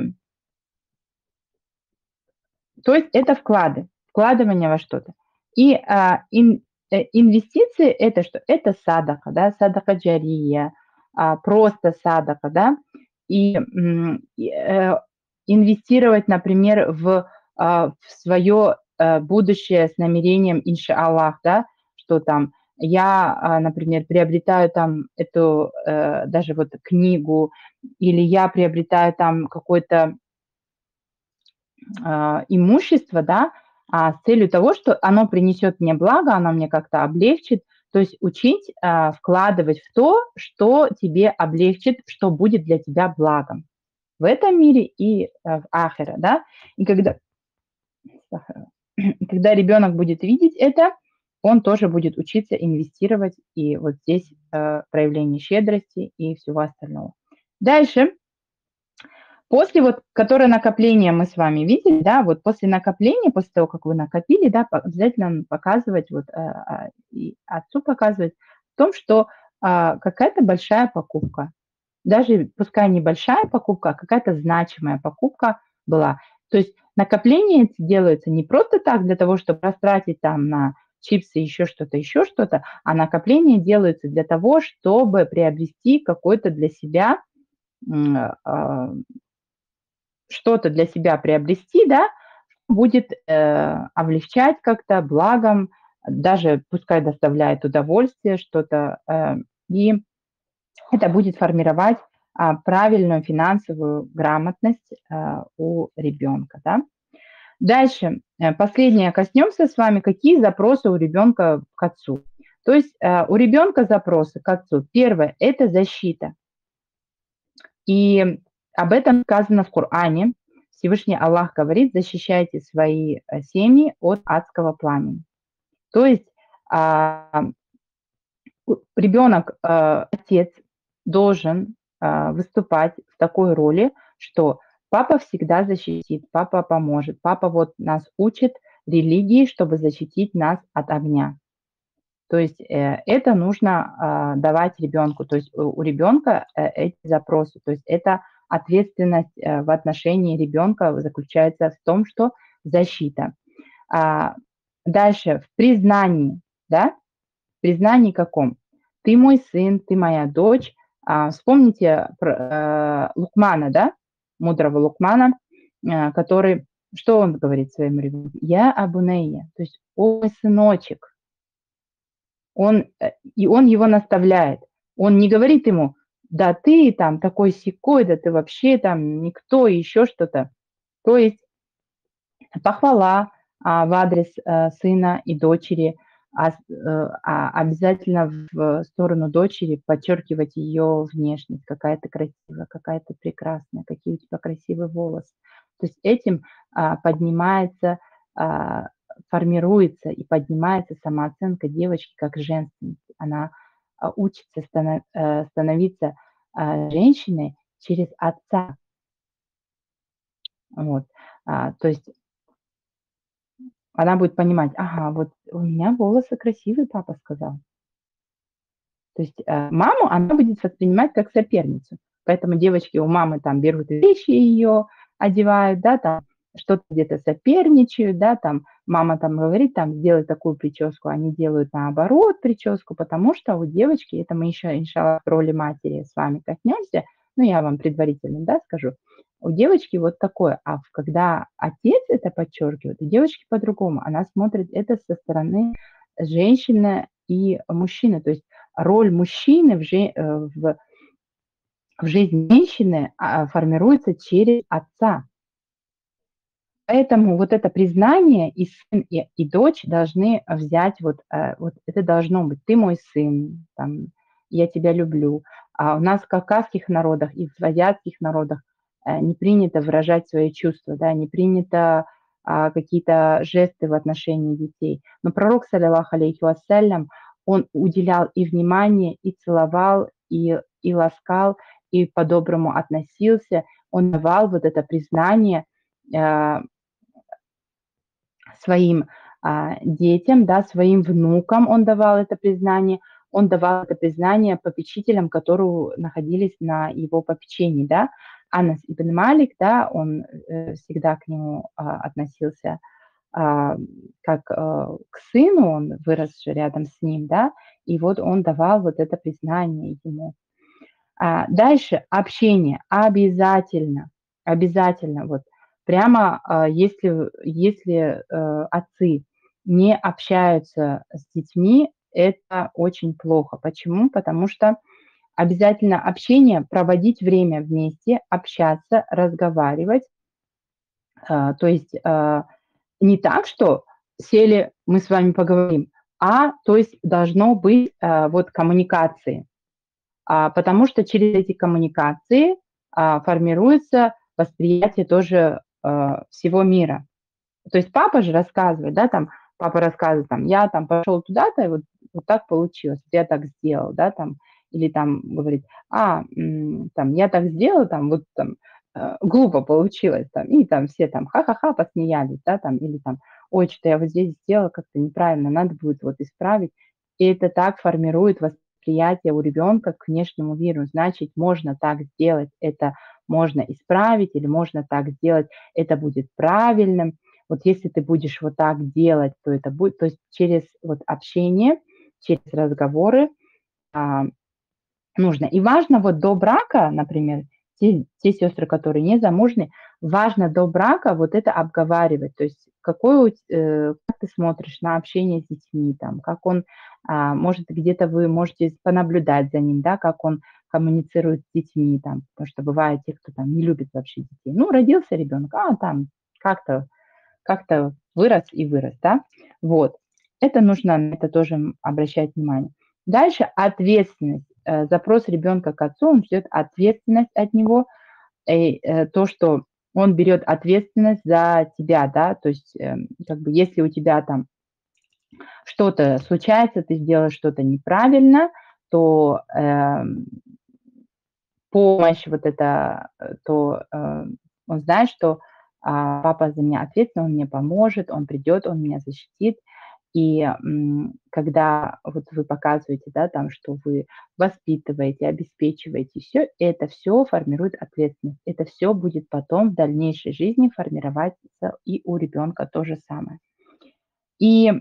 То есть это вклады, вкладывание во что-то. И а, ин, э, инвестиции это что? Это садака, да, садака джария, а, просто садака, да. И, м, и, э, инвестировать, например, в, а, в свое э, будущее с намерением, иншаллах, да, что там я, а, например, приобретаю там эту э, даже вот книгу, или я приобретаю там какой-то а, имущество, да, а, с целью того, что оно принесет мне благо, оно мне как-то облегчит. То есть учить а, вкладывать в то, что тебе облегчит, что будет для тебя благом в этом мире и а, в ахире, да. И когда, когда ребенок будет видеть это, он тоже будет учиться инвестировать, и вот здесь э, проявление щедрости и всего остального. Дальше. После вот, которое накопление мы с вами видели, да, вот после накопления, после того, как вы накопили, да, по- обязательно показывать, вот, э, а, и отцу показывать в том, что а, какая-то большая покупка, даже пускай небольшая покупка, а какая-то значимая покупка была. То есть накопления эти делаются не просто так для того, чтобы растратить там на чипсы, еще что-то, еще что-то, а накопления делаются для того, чтобы приобрести какой-то для себя м, а, что-то для себя приобрести, да, будет э, облегчать как-то благом, даже пускай доставляет удовольствие что-то, э, и это будет формировать а, правильную финансовую грамотность а, у ребенка. Да? Дальше, э, последнее коснемся с вами, какие запросы у ребенка к отцу. То есть э, у ребенка запросы к отцу. Первое– это защита. И об этом сказано в Коране. Всевышний Аллах говорит: защищайте свои э, семьи от адского пламени. То есть а, ребенок, а, отец должен а, выступать в такой роли, что папа всегда защитит, папа поможет, папа вот нас учит религии, чтобы защитить нас от огня. То есть э, это нужно а, давать ребенку. То есть у, у ребенка э, эти запросы. То есть это ответственность э, в отношении ребенка заключается в том, что защита. А, дальше в признании, да, в признании каком? Ты мой сын, ты моя дочь. А, вспомните про, э, Лукмана, да, мудрого Лукмана, э, который, что он говорит своему ребенку? Я абунейя, то есть ой, сыночек. Он, э, и он его наставляет. Он не говорит ему, да ты там такой-сякой, да ты вообще там никто, еще что-то. То есть похвала а, в адрес а, сына и дочери, а, с- э, а обязательно в сторону дочери подчеркивать ее внешность, какая ты красивая, какая ты прекрасная, какие у тебя красивые волосы. То есть этим а, поднимается, а, формируется и поднимается самооценка девочки как женственности. Она а, учится станов- э, становиться а, женщиной через отца. Вот. А, то есть она будет понимать: ага, вот у меня волосы красивые, папа сказал. То есть, э, маму она будет воспринимать как соперницу. Поэтому девочки у мамы там берут вещи ее, одевают, да, там что-то где-то соперничают, да, там мама там говорит, там: "Сделай такую прическу", они делают наоборот прическу, потому что у девочки, это мы еще, иншаллах, в роли матери с вами коснемся, ну, я вам предварительно, да, скажу. У девочки вот такое, а в когда отец это подчеркивает, у девочки по-другому. Она смотрит это со стороны женщины и мужчины. То есть роль мужчины в, жи- э, в, в жизни женщины а, формируется через отца. Поэтому вот это признание и сын, и, и дочь должны взять, вот, э, вот это должно быть: ты мой сын, там, я тебя люблю. А у нас в кавказских народах и в азиатских народах э, не принято выражать свои чувства, да, не принято а, какие-то жесты в отношении детей. Но пророк, саллиллаху алейхи вассалям, он уделял и внимание, и целовал, и, и ласкал, и по-доброму относился. Он давал вот это признание э, своим а, детям, да, своим внукам он давал это признание, он давал это признание попечителям, которые находились на его попечении, да. Анас ибн Малик, да, он э, всегда к нему а, относился а, как а, к сыну, он вырос же рядом с ним, да, и вот он давал вот это признание ему. А, дальше общение обязательно, обязательно. Вот прямо, а, если если, э, отцы не общаются с детьми, это очень плохо. Почему? Потому что обязательно общение, проводить время вместе, общаться, разговаривать. А, то есть, а, не так, что сели, мы с вами поговорим, а то есть должно быть, а, вот коммуникации. А, потому что через эти коммуникации, а, формируется восприятие тоже, а, всего мира. То есть папа же рассказывает, да, там, папа рассказывает, там: "Я там пошел туда-то, и вот вот так получилось, вот я так сделал", да, там. Или там говорит: "А, м, там, я так сделал, там, вот там, э, глупо получилось", там, и там все там ха-ха-ха посмеялись, да, там, или там: "Ой, что-то я вот здесь сделал как-то неправильно, надо будет вот исправить". И это так формирует восприятие у ребенка к внешнему миру. Значит, можно так сделать, это можно исправить, или можно так сделать, это будет правильным. Вот если ты будешь вот так делать, то это будет, то есть через вот общение, через разговоры а, нужно. И важно вот до брака, например, те, те сестры, которые не замужны, важно до брака вот это обговаривать. То есть какой, у т- э, как ты смотришь на общение с детьми, там, как он, а, может, где-то вы можете понаблюдать за ним, да, как он коммуницирует с детьми, там, потому что бывает те, кто там не любит вообще детей. Ну, родился ребенок, а там как-то как-то вырос и вырос, да. Вот. Это нужно, на это тоже обращать внимание. Дальше ответственность. Э, запрос ребенка к отцу, он ждет ответственность от него, и, э, то, что он берет ответственность за тебя, да, то есть, э, как бы, если у тебя там что-то случается, ты сделаешь что-то неправильно, то э, помощь вот это, э, то э, он знает, что а, папа за меня ответственный, он мне поможет, он придет, он меня защитит. И м, когда вот вы показываете, да, там, что вы воспитываете, обеспечиваете, все это все формирует ответственность. Это все будет потом в дальнейшей жизни формироваться и у ребенка то же самое. И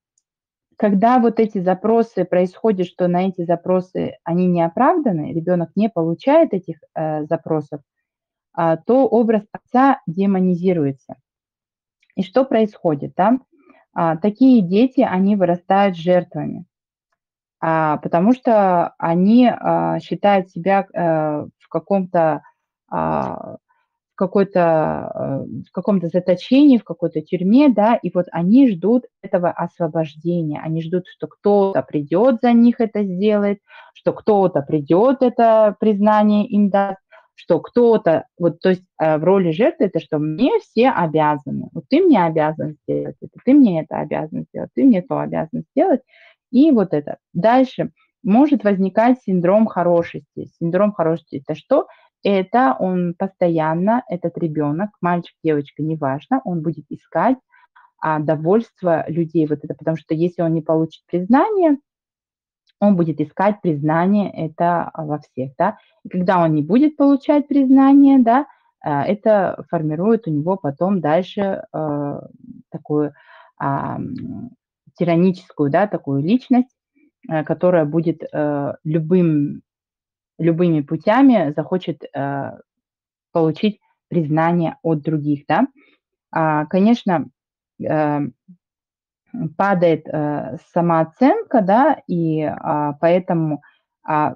когда вот эти запросы происходят, что на эти запросы они не оправданы, ребенок не получает этих э, запросов, а, то образ отца демонизируется. И что происходит, да? А, такие дети, они вырастают жертвами. а, потому что они а, считают себя а, в каком-то а, в какой-то, э, в каком-то заточении, в какой-то тюрьме, да, и вот они ждут этого освобождения, они ждут, что кто-то придет за них это сделает, что кто-то придет это признание им даст, что кто-то, вот, то есть э, в роли жертвы это, что мне все обязаны, вот ты мне обязан сделать это, ты мне это обязан сделать, ты мне то обязан сделать, и вот это. Дальше может возникать синдром хорошести. Синдром хорошести – это что? Это он постоянно, этот ребенок, мальчик, девочка, неважно, он будет искать а, довольство людей. Вот это, потому что если он не получит признание, он будет искать признание это во всех, да. И когда он не будет получать признание, да, а, это формирует у него потом дальше э, такую а, тираническую, да, такую личность, э, которая будет э, любым, любыми путями захочет э, получить признание от других, да. А, конечно, э, падает э, самооценка, да, и а, поэтому а,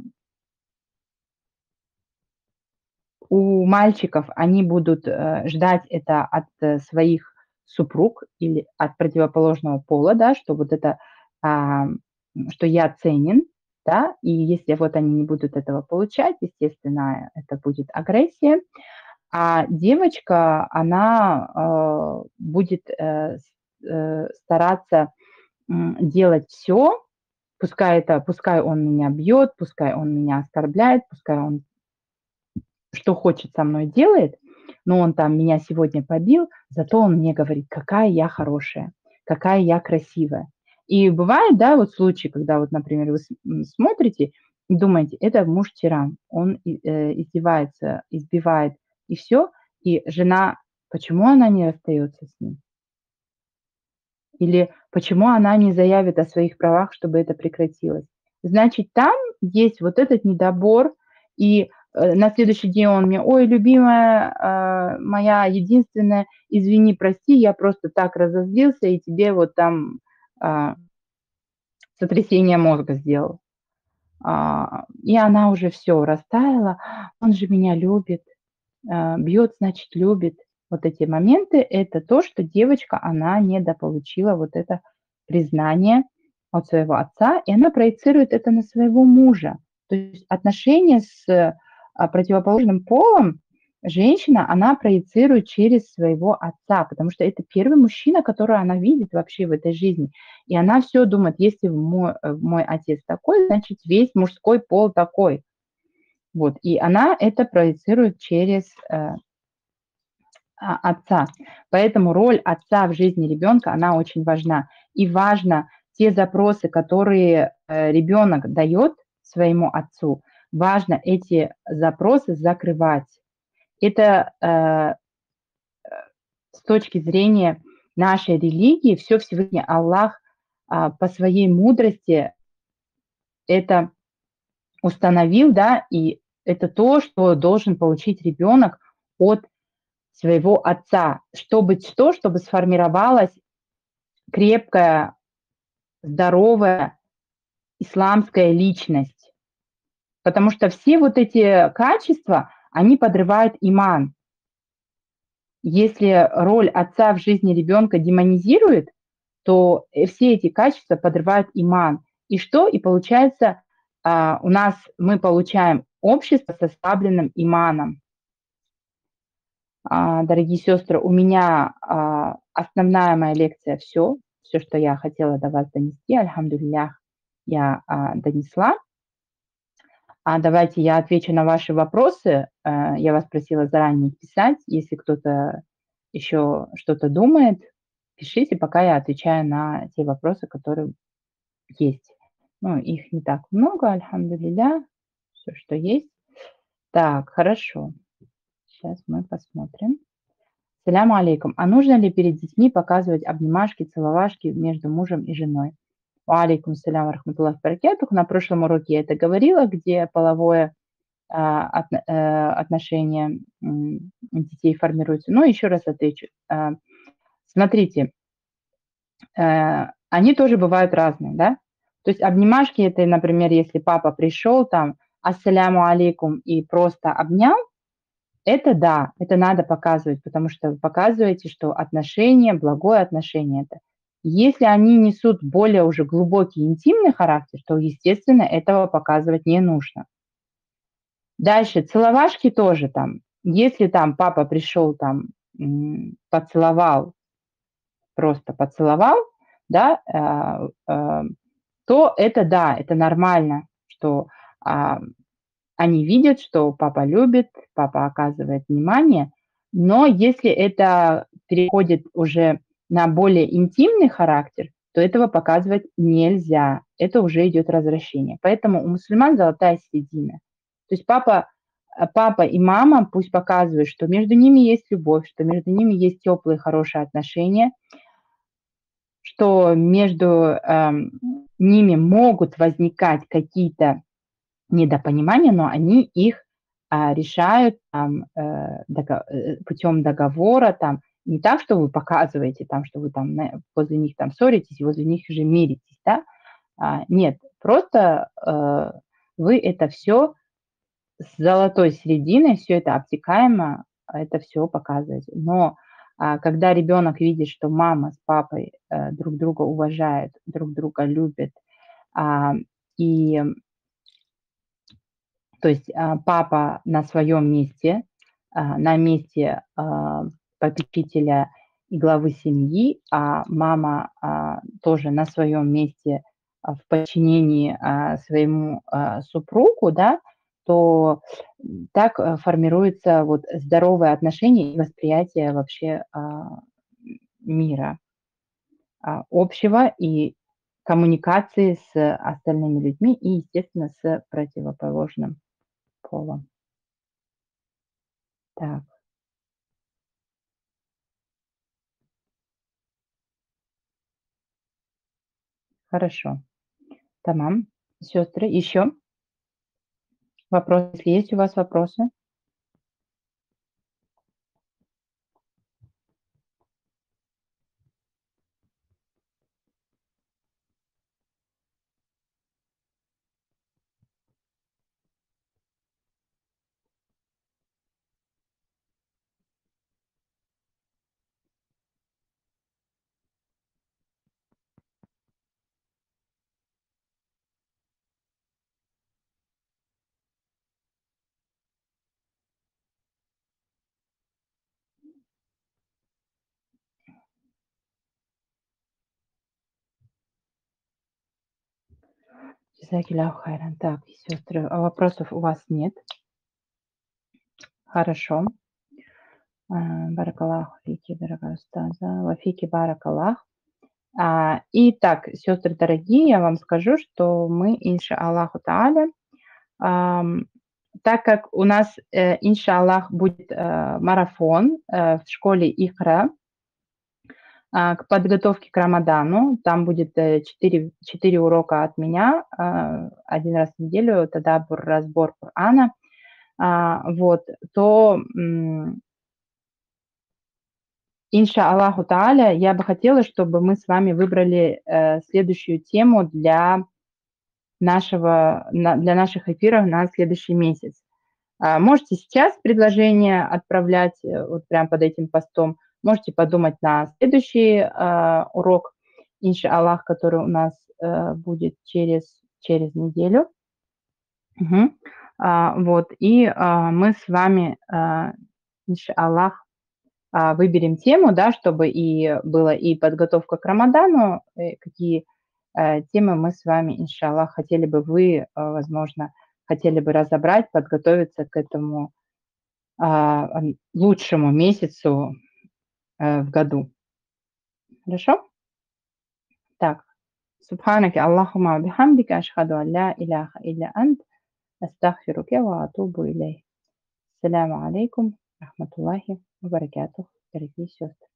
у мальчиков они будут э, ждать это от э, своих супруг или от противоположного пола, да, что вот это, а, что я ценен, да, и если вот они не будут этого получать, естественно, это будет агрессия. А девочка, она, э, будет, э, с э, стараться, м, делать все, пускай это пускай он меня бьет, пускай он меня оскорбляет, пускай он что хочет со мной делает, но он там меня сегодня побил, зато он мне говорит: "Какая я хорошая, какая я красивая". И бывает, да, вот случаи, когда вот, например, вы с м, смотрите и думаете: "Это муж-тиран, он и э, издевается, избивает", и все, и жена, почему она не расстается с ним? Или почему она не заявит о своих правах, чтобы это прекратилось? Значит, там есть вот этот недобор, и э, на следующий день он мне: "Ой, любимая, а, моя единственная, извини, прости, я просто так разозлился и тебе вот там а, сотрясение мозга сделал". А, и она уже все растаяла. Он же меня любит, а, бьет, значит, любит. Вот эти моменты – это то, что девочка, она недополучила вот это признание от своего отца, и она проецирует это на своего мужа. То есть отношения с а, противоположным полом женщина, она проецирует через своего отца, потому что это первый мужчина, которого она видит вообще в этой жизни. И она все думает, если мой, э, мой отец такой, значит, весь мужской пол такой. Вот, и она это проецирует через э, а, отца. Поэтому роль отца в жизни ребенка, она очень важна. И важно те запросы, которые э, ребенок дает своему отцу, важно эти запросы закрывать. Это э, с точки зрения нашей религии, все Всевышний Аллах а, по своей мудрости это установил, да, и это то, что должен получить ребенок от своего отца, чтобы что, чтобы сформировалась крепкая, здоровая исламская личность. Потому что все вот эти качества, они подрывают иман. Если роль отца в жизни ребенка демонизирует, то э, все эти качества подрывают иман. И что? И получается, а, у нас мы получаем общество с ослабленным иманом. А, дорогие сестры, у меня а, основная моя лекция все, все, что я хотела до вас донести, альхамдулиллях, я а, донесла. А давайте я отвечу на ваши вопросы. Э, Я вас просила заранее писать. Если кто-то еще что-то думает, пишите, пока я отвечаю на те вопросы, которые есть. Ну, их не так много, альхамдулилля, все, что есть. Так, хорошо. Сейчас мы посмотрим. Саляму алейкум. А нужно ли перед детьми показывать обнимашки, целовашки между мужем и женой? Алейкум салям рахматуллах баракятух. На прошлом уроке я это говорила, где половое а, отно- э, отношение м, детей формируется. Но еще раз отвечу. А, Смотрите, э, они тоже бывают разные, да? То есть обнимашки — это, например, если папа пришел там: "Ассаляму алейкум" и просто обнял — это да, это надо показывать, потому что вы показываете, что отношения, благое отношение это. Если они несут более уже глубокий интимный характер, то, естественно, этого показывать не нужно. Дальше целовашки тоже там. Если там папа пришел там, м, поцеловал, просто поцеловал, да, а, а, то это да, это нормально, что, а, они видят, что папа любит, папа оказывает внимание. Но если это переходит уже на более интимный характер, то этого показывать нельзя. Это уже идет развращение. Поэтому у мусульман золотая середина. То есть папа, э, папа и мама пусть показывают, что между ними есть любовь, что между ними есть теплые, хорошие отношения, что между, эм, ними могут возникать какие-то недопонимания, но они их, а, решают там, э, дого э, путем договора там. Не так, что вы показываете там, что вы там на возле них там ссоритесь и возле них же миритесь, да. А, нет, просто, э, вы это все с золотой серединой, все это обтекаемо, это все показываете. Но, а, когда ребенок видит, что мама с папой, э, друг друга уважают, друг друга любят, а, и то есть, а, папа на своем месте, а, на месте, а, попечителя и главы семьи, а мама, а, тоже на своем месте, а, в подчинении, а, своему, а, супругу, да, то, м, так, э, формируется вот здоровое отношение и восприятие вообще, а, м, мира, а, общего и коммуникации с остальными людьми и, естественно, с противоположным полом. Так, хорошо. Тамам. Сестры, еще вопросы? Если есть у вас вопросы? Джазакилляху хайран. Так, сестры, а вопросов у вас нет? Хорошо. А, Баракаллаху фики, дорогая устаза. Вафики баракаллах. А, итак, сестры дорогие, я вам скажу, что мы, инша Аллаху Тааля, ам, так как у нас, э, инша Аллах, будет э, марафон э, в школе Икра, а, к подготовке к Рамадану. Там будет э, четыре, четыре урока от меня, а, один раз в неделю, тогда разбор Корана. А, вот, то, м, инша Аллаху Тааля, я бы хотела, чтобы мы с вами выбрали э, следующую тему для нашего, на- для наших эфиров на следующий месяц. А, можете сейчас предложение отправлять, э, вот прям под этим постом. Можете подумать на следующий, а, урок, иншаллах, который у нас, э, будет через через неделю. Мгм. А, вот, и, а, мы с вами, а, иншаллах, а, выберем тему, да, чтобы и было и подготовка к Рамадану, э, какие, э, темы мы с вами, иншаллах, хотели бы вы, э, возможно, хотели бы разобрать, подготовиться к этому а, ам, лучшему месяцу, э, в году. Хорошо? Так. Субханака Аллахумма ва бихамдика ашхаду ан ля иляха илля ант астагфирука ва атубу илейк. Ассаляму алейкум рахматуллахи ва баракатух, дорогие сестры.